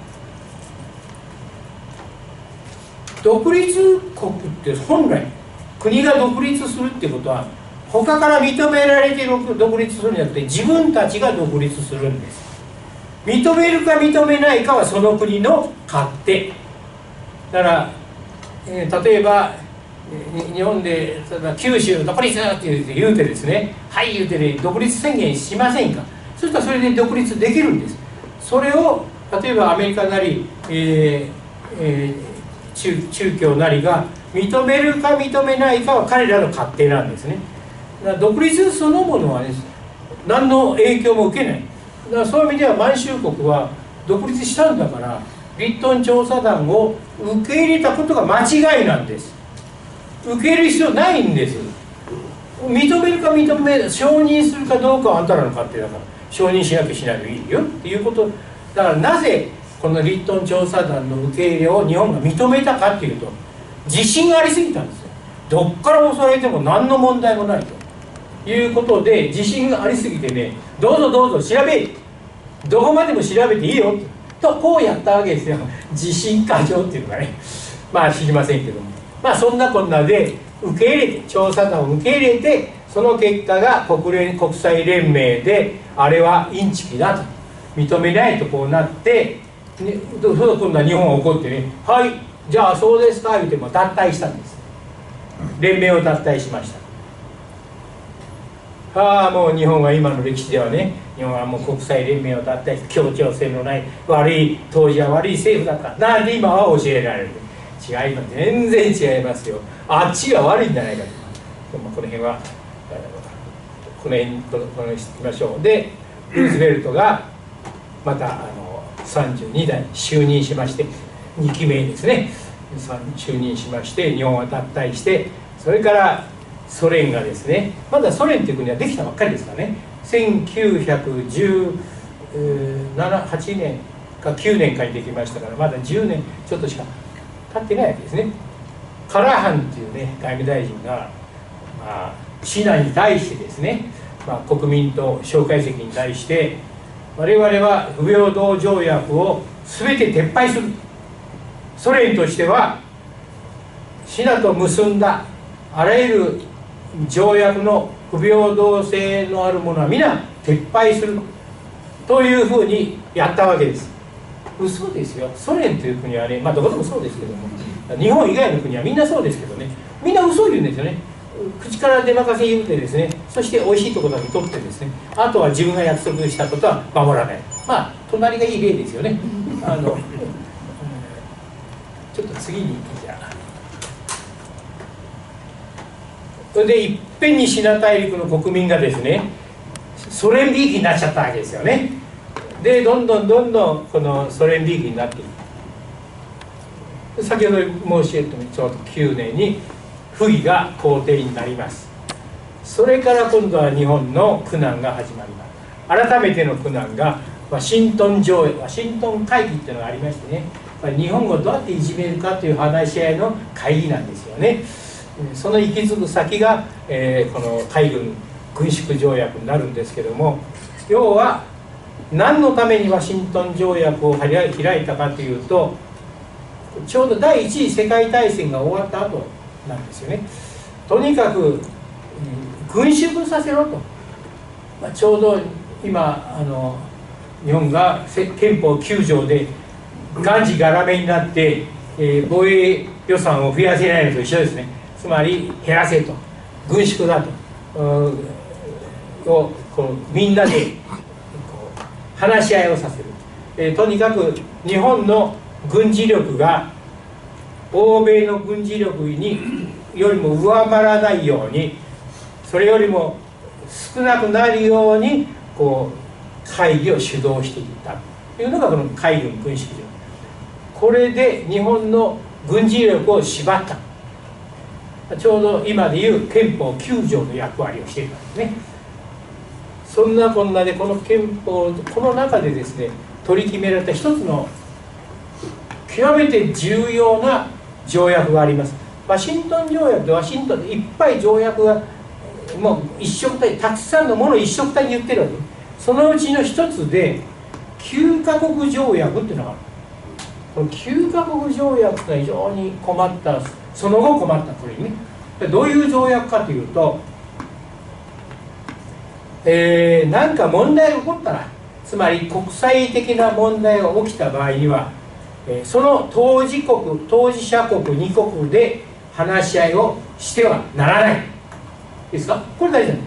独立国って本来国が独立するってことは他から認められて独立するんじゃなくて、自分たちが独立するんです。認めるか認めないかはその国の勝手だから、えー、例えば日本で九州独立って言うてですね、はい言うてね、独立宣言しませんか。そしたらそれで独立できるんです。それを例えばアメリカなり、えーえー、中, 中共なりが認めるか認めないかは彼らの勝手なんですね。だから独立そのものは、ね、何の影響も受けない。だからそういう意味では満州国は独立したんだからリットン調査団を受け入れたことが間違いなんです。受け入れる必要ないんです。認めるか認めない、承認するかどうかはあんたらの勝手だから承認しなきゃしないといいよっていうことだから、なぜこのリットン調査団の受け入れを日本が認めたかっていうと、自信がありすぎたんですよ。どっから襲われても何の問題もないということで、自信がありすぎてね、どうぞどうぞ調べ、どこまでも調べていいよとこうやったわけですよ。自信過剰っていうのがね、まあ知りませんけども、まあそんなこんなで受け入れて、調査団を受け入れて、その結果が国連国際連盟であれはインチキだと認めないとこうなって、ね、そう今度は日本が怒ってね、はいじゃあそうですか言っても脱退したんです。連盟を脱退しました。ああもう日本は今の歴史ではね、日本はもう国際連盟を脱退して協調性のない悪い、当時は悪い政府だったなんで今は教えられる。違います、全然違いますよ。あっちが悪いんじゃないかと。この辺はこの辺このこの辺にしてみましょう。でルーズベルトがまたあのさんじゅうにだい就任しまして、にきめですね、就任しまして日本は脱退して、それからソ連がですね、まだソ連という国はできたばっかりですからね、せんきゅうひゃくじゅうはちねんかきゅうねんかにできましたから、まだじゅうねんちょっとしか経ってないわけですね。カラハンというね外務大臣が、まあ、シナに対してですね、まあ、国民と蒋介石に対して我々は不平等条約を全て撤廃する。ソ連としてはシナと結んだあらゆる条約の不平等性のあるものは皆撤廃するというふうにやったわけです。嘘ですよ。ソ連という国はね、まあどこでもそうですけども、日本以外の国はみんなそうですけどね、みんな嘘を言うんですよね。口から出まかせ言うてですね、そして美味しいところだけ取ってですね、あとは自分が約束したことは守らない。まあ隣がいい例ですよね。あのちょっと次にじゃあ、それでいっぺんにシナ大陸の国民がですねソ連びいきになっちゃったわけですよね。でどんどんどんどんこのソ連びいきになっていく。先ほど申し上げたようにちょうどきゅうねんに溥儀が皇帝になります。それから今度は日本の苦難が始まります。改めての苦難がワシントン条約、ワシントン会議っていうのがありましてね、日本をどうやっていじめるかという話し合いの会議なんですよね。その行き着く先が、えー、この海軍軍縮条約になるんですけども、要は何のためにワシントン条約を開いたかというと、ちょうど第一次世界大戦が終わった後なんですよね。とにかく軍縮させろと、まあ、ちょうど今あの日本が憲法きゅう条でがんじがらめになって、えー、防衛予算を増やせないのと一緒ですね。つまり減らせと、軍縮だとをこうみんなでこう話し合いをさせる、えー、とにかく日本の軍事力が欧米の軍事力によりも上回らないように、それよりも少なくなるようにこう会議を主導していったというのがこの海軍軍縮条。これで日本の軍事力を縛った。ちょうど今でいう憲法きゅう条の役割をしていたんですね。そんなこんなでこの憲法、この中でですね取り決められた一つの極めて重要な条約があります。ワシントン条約でワシントンでいっぱい条約がもう一色体、たくさんのものを一色体に言ってるわけ。そのうちの一つできゅうカ国条約っていうのがある。このきゅうカ国条約が非常に困った、その後困った国ね。どういう条約かというと、 えー、何か問題が起こったら、つまり国際的な問題が起きた場合には、えー、その当事国当事者国に国で話し合いをしてはならないですか。これ大事なんです。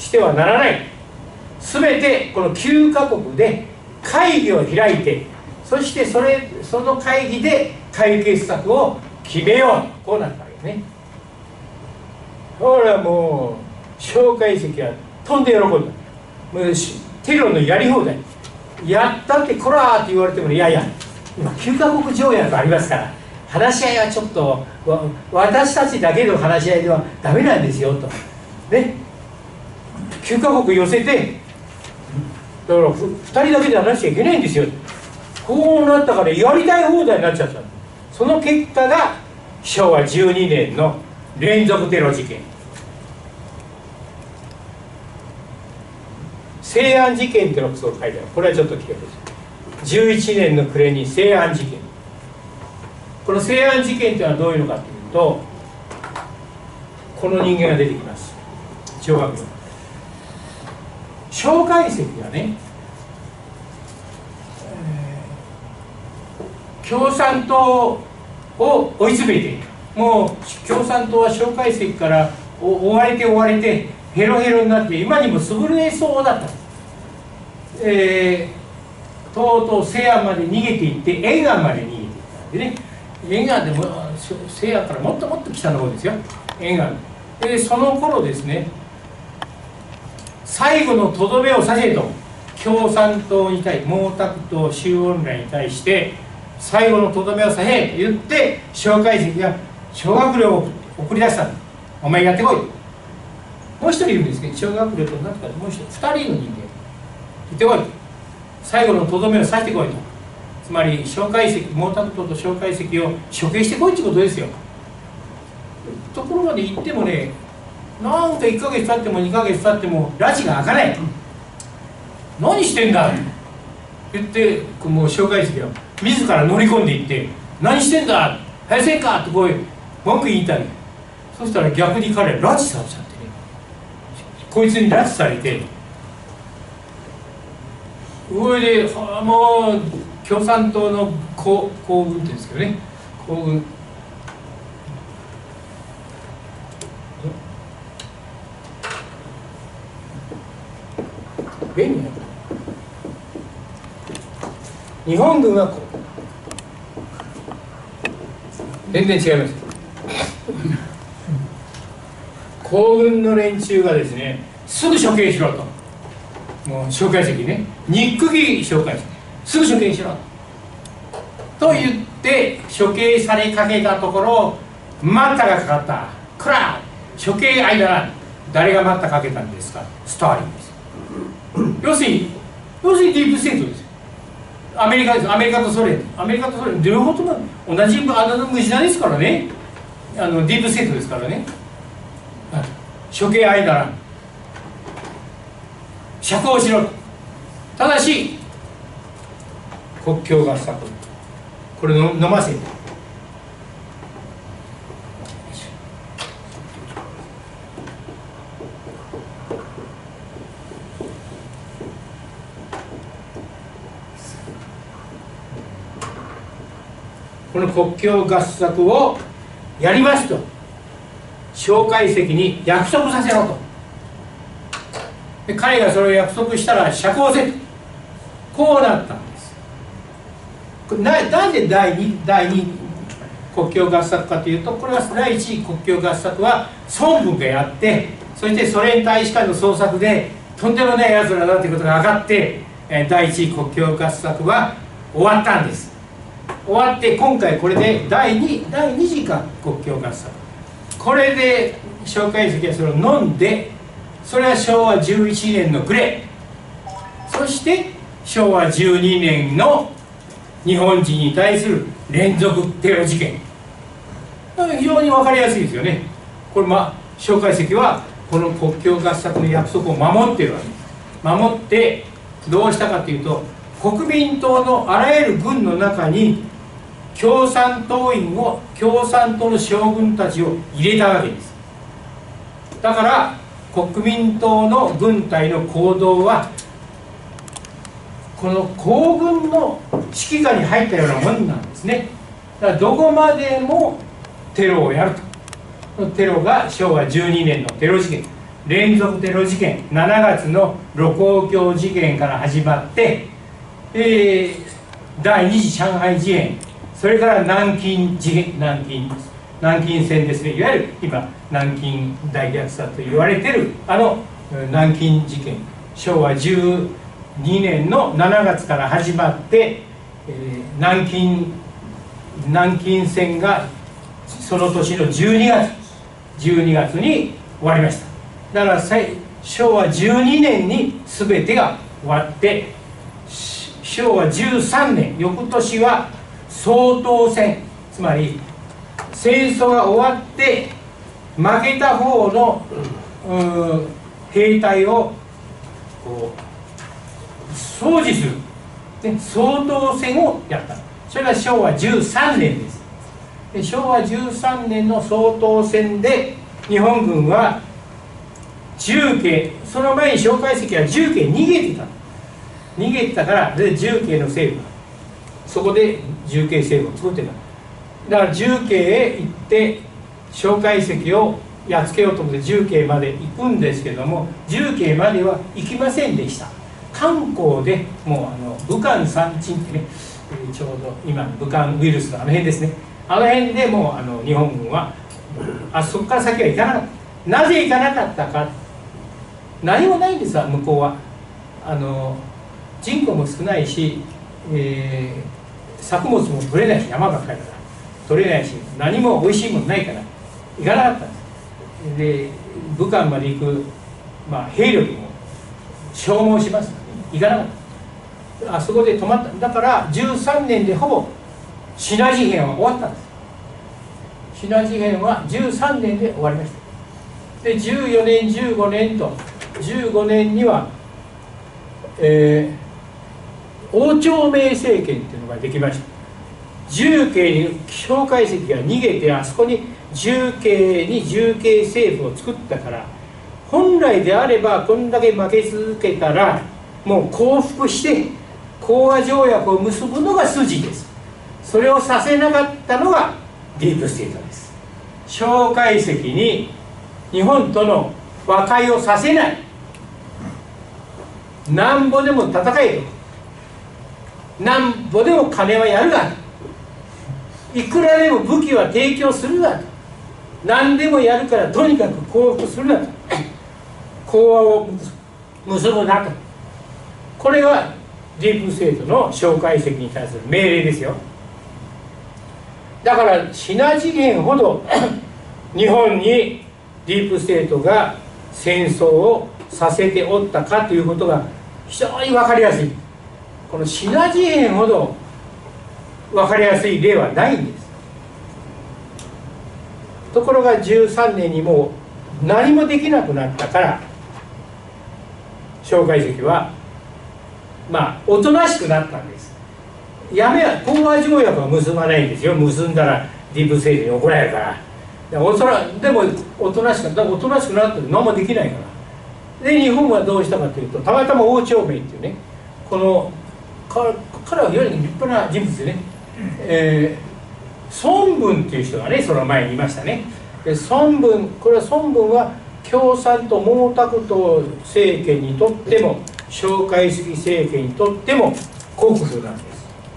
してはならない。全てこのきゅうカ国で会議を開いて、そしてそれその会議で解決策を決めよう、こうなったわけですね。ほらもう蒋介石は飛んで喜んだ。もうテロのやり放題、やったってこらーって言われても、いやいや今きゅうカ国条約がありますから、話し合いはちょっとわ私たちだけの話し合いではダメなんですよとね。きゅうカ国寄せて、だからふたりだけで話しちゃいけないんですよ。こうなったからやりたい放題になっちゃった。その結果がしょうわじゅうにねんの連続テロ事件、西安事件っていうのがそう書いてある。これはちょっと聞いてください。じゅういちねんの暮れに西安事件。この西安事件というのはどういうのかというと、この人間が出てきます。小学校蒋介石がね、えー、共産党を追い詰めて、もう共産党は蒋介石から追われて追われてヘロヘロになって今にも潰れそうだった。えー、とうとう西安まで逃げていって延安まで逃げていったんでね、延安でも西安からもっともっと北の方ですよ、延安で。その頃ですね、最後のとどめを刺せと共産党に対し、毛沢東周恩来に対して最後のとどめを刺せと言って蒋介石が小学寮を送り出したんだ。お前やってこい。もう一人いるんですけど、小学寮と何とかもう一人、二人の人間行ってこい、最後のとどめを刺してこいと。つまり蒋介石、毛沢東と蒋介石を処刑してこいってことですよ。ところまで行ってもね、なんかいっかげつ経ってもにかげつ経っても拉致が開かない。何してんだって言って、もう蒋介石が自ら乗り込んでいって、何してんだ早せんかってこういう文句言いたい。そしたら逆に彼拉致されちゃってね、こいつに拉致されて、上ではあもう共産党の皇皇軍って言うんですけどね、皇軍便利な日本軍はこう全然違います。皇軍の連中がですね、すぐ処刑しろと、もう蒋介石ね、憎き蒋介石、すぐ処刑しろと言って処刑されかけたところ、待ったがかかった。くら処刑間な。誰が待ったかけたんですか。スターリンです。要するに要するにディープステートですよ。アメリカです。アメリカとソ連、アメリカとソ連両方とも同じあの無地なですからね、あのディープステートですからね。処刑間な、釈放しろ。ただし国境合作、これの飲ませて、この国境合作をやりますと蒋介石に約束させろと。で彼がそれを約束したら釈放せと、こうなったんです。な, なんで第 2, 第2国境合作かというと、これは第一国境合作は孫文がやって、そしてソ連大使館の捜索でとんでもないやつらだということが分かって、第一国境合作は終わったんです。終わって今回これで第 2, 第二次国境合作、これで蒋介石はそれを飲んで、それはしょうわじゅういちねんの暮れ、そしてしょうわじゅうにねんの日本人に対する連続テロ事件。非常に分かりやすいですよね。これまあ蒋介石はこの国境合作の約束を守ってるわけです。守ってどうしたかというと、国民党のあらゆる軍の中に共産党員を、共産党の将軍たちを入れたわけです。だから国民党の軍隊の行動はこの皇軍の指揮下に入ったようなもんなんですね。だからどこまでもテロをやると。テロがしょうわじゅうにねんのテロ事件、連続テロ事件、しちがつの盧溝橋事件から始まって、えー、第二次上海事変、それから南京事変、南京南京戦ですね、いわゆる今南京大虐殺と言われてるあの南京事件、しょうわじゅうにねんのしちがつから始まって、えー、南京南京戦がその年のじゅうにがつじゅうにがつに終わりました。だからしょうわじゅうにねんに全てが終わって、しょうわじゅうさんねん、翌年は総統選、つまり戦争が終わって負けた方の兵隊をこう掃除する、ね、総統選をやった。それがしょうわじゅうさんねんです。でしょうわじゅうさんねんの総統選で日本軍は重慶、その前に蒋介石は重慶逃げてた逃げてたからで重慶の政府、そこで重慶政府を作ってた。だから重慶へ行って蒋介石をやっつけようと思って重慶まで行くんですけども、重慶までは行きませんでした。観光でもうあの武漢三鎮ってね、ちょうど今武漢ウイルスのあの辺ですね、あの辺でもうあの日本軍はあそこから先は行かなかった。なぜ行かなかったか、何もないんですわ、向こうは。あの人口も少ないし、えー、作物も取れないし、山ばっかりだから取れないし、何も美味しいものないから行かなかったんです。で武漢まで行く、まあ、兵力も消耗しますので、行かなかった。あそこで止まった。だからじゅうさんねんでほぼシナ事変は終わったんです。シナ事変はじゅうさんねんで終わりました。でじゅうよねんじゅうごねんとじゅうごねんには、えー、汪兆銘政権っていうのができました。重慶に蒋介石が逃げて、あそこに重慶に重慶政府を作ったから、本来であればこんだけ負け続けたらもう降伏して講和条約を結ぶのが筋です。それをさせなかったのがディープステートです。蒋介石に日本との和解をさせない、なんぼでも戦えと、なんぼでも金はやるがと、いくらでも武器は提供するがと、何でもやるからとにかく降伏するなと、講和を結ぶなと、これがディープステートの蒋介石に対する命令ですよ。だからシナ事変ほど日本にディープステートが戦争をさせておったかということが非常に分かりやすい。このシナ事変ほど分かりやすい例はないんです。ところがじゅうさんねんにもう何もできなくなったから、蒋介石はまあおとなしくなったんです。やめや講和条約は結ばないんですよ。結んだらディープステートに怒られるから。おそらでもおとなしくだからおとなしくなって何もできないから。で日本はどうしたかというと、たまたま汪兆銘っていうね、この彼はいわゆる立派な人物でね、えー、孫文っていう人がねその前にいましたね。で孫文、これは孫文は共産党毛沢東政権にとっても蒋介石政権にとっても国父なんです。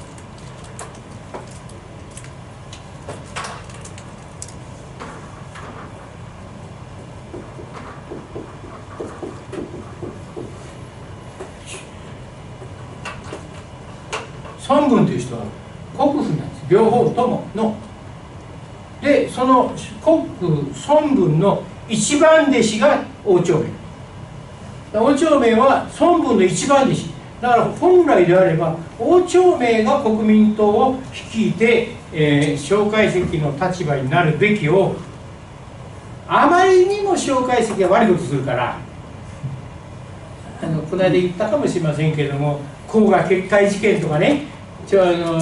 孫文という人は国父なんです。両方ともの。でその国父孫文の一番弟子が汪兆銘。汪兆銘は孫文の一番弟子だから、本来であれば汪兆銘が国民党を率いて、えー、蒋介石の立場になるべきを、あまりにも蒋介石が悪いことするから、あのこの間言ったかもしれませんけれども、黄河決壊事件とかね、ちょあの、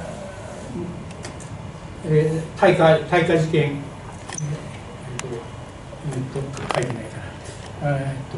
えー、大火大火事件、えー、っと書いてないかな、 えー、っ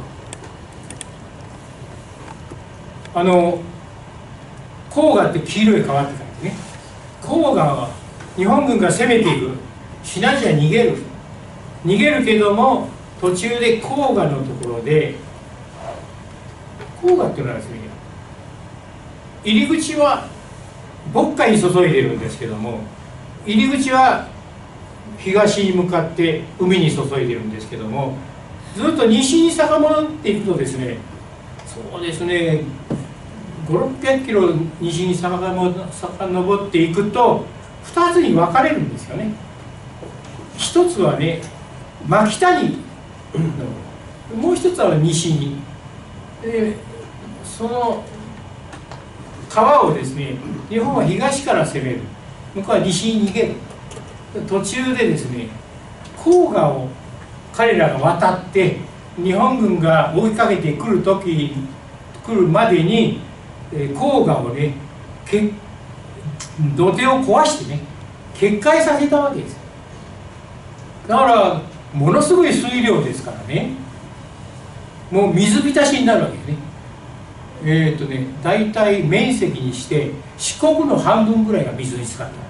とあの黄河って黄色い川って書いてね、黄河は日本軍が攻めていく、しなきゃ逃げる逃げるけども、途中で黄河のところで、黄河っていうのはですね、入り口は渤海に注いでるんですけども、入り口は東に向かって海に注いでるんですけども、ずっと西に遡っていくとですね、そうですねごひゃくろっぴゃくキロ西に遡っていくとふたつに分かれるんですよね。一つはね真北に、もう一つは西に。でその川をですね、日本は東から攻める、向こうは西に逃げる。途中でですね、黄河を彼らが渡って日本軍が追いかけてくる時来るまでに、えー、黄河をねけ土手を壊してね決壊させたわけです。だからものすごい水量ですからね、もう水浸しになるわけですね。えっとね大体面積にして四国の半分ぐらいが水に浸かってます。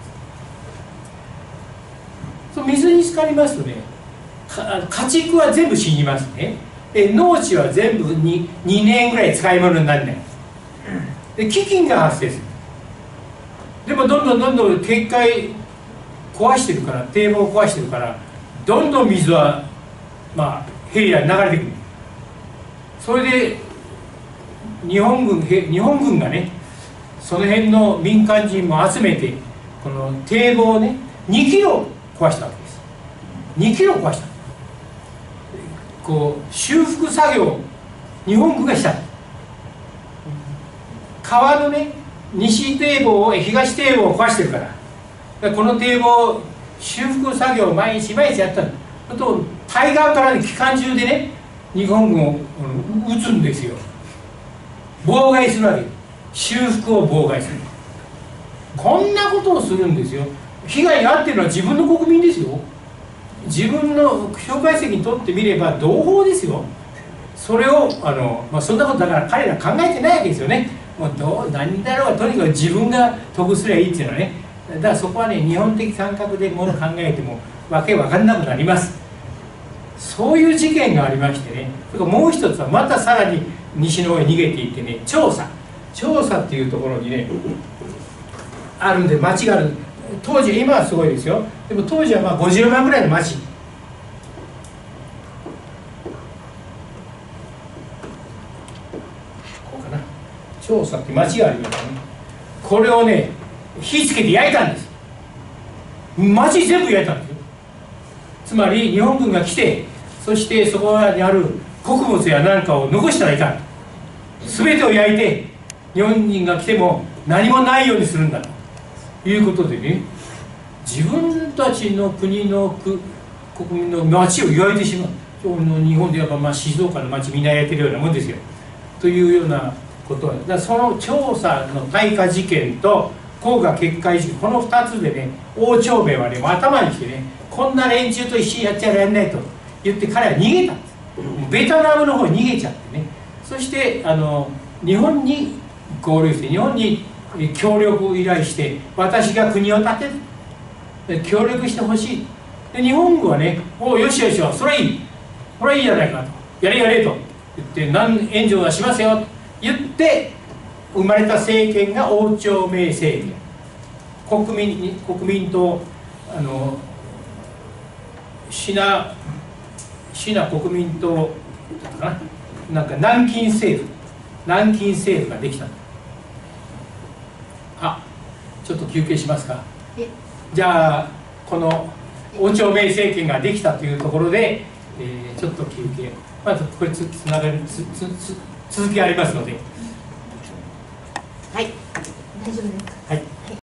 その水に浸かりますとね、家畜は全部死にますね。で農地は全部ににねんぐらい使い物にならない。で飢饉が発生する。でもどんどんどんどん決壊壊してるから、堤防を壊してるから、どんどん水はまあ平野に流れてくる。それで日本軍日本軍がねその辺の民間人も集めてこの堤防をねにキロ壊したわけです。にキロ壊した。こう修復作業を日本軍がした。川のね西堤防を東堤防を壊してるから、だからこの堤防修復作業を毎日毎日やったの。あと対岸から、ね、機関銃でね日本軍を、うん、撃つんですよ。妨害するわけ。修復を妨害する。こんなことをするんですよ。被害に遭ってるのは自分の国民ですよ。自分の蒋介石にとってみれば同胞ですよ。それをあの、まあ、そんなことだから彼ら考えてないわけですよね。もうどう何だろうがとにかく自分が得すりゃいいっていうのはね。だからそこはね日本的感覚でもの考えてもわけわかんなくなります。そういう事件がありましてね。それからもう一つはまたさらに西の方へ逃げていってね、調査調査っていうところにねあるんで町がある。当時今はすごいですよ。でも当時はまあごじゅうまんぐらいの町。こうかな。調査って町がありますね。これをね火つけて焼いたんです。町全部焼いたんですよ。つまり日本軍が来て、そしてそこにある穀物や何かを残したらいかん。全てを焼いて日本人が来ても何もないようにするんだということでね、自分たちの国の国民の町を焼いてしまう。日本で言えばまあ静岡の町みんな焼いてるようなもんですよ。というようなことは、だからその調査の大火事件と黄河決壊事件、このふたつでね王朝兵衛はね頭にきてね、こんな連中と一緒にやっちゃられないと言って彼は逃げたんです。ベトナムの方に逃げちゃってね、そしてあの日本に合流して日本に協力を依頼して、私が国を建てる、協力してほしい。で日本軍はね「およしよしよ、それいい、これいいじゃないか」と「やれやれ」と言って「何援助はしますよ」と言って生まれた政権が王朝明政権。国民国民党あのシナシナ国民党だったかな、なんか南京政府南京政府ができた。あ、ちょっと休憩しますか。じゃあこの王朝明政権ができたというところで、えー、ちょっと休憩。まずこれつつながるつつつ続きありますので。 はい、大丈夫ですか。 はい。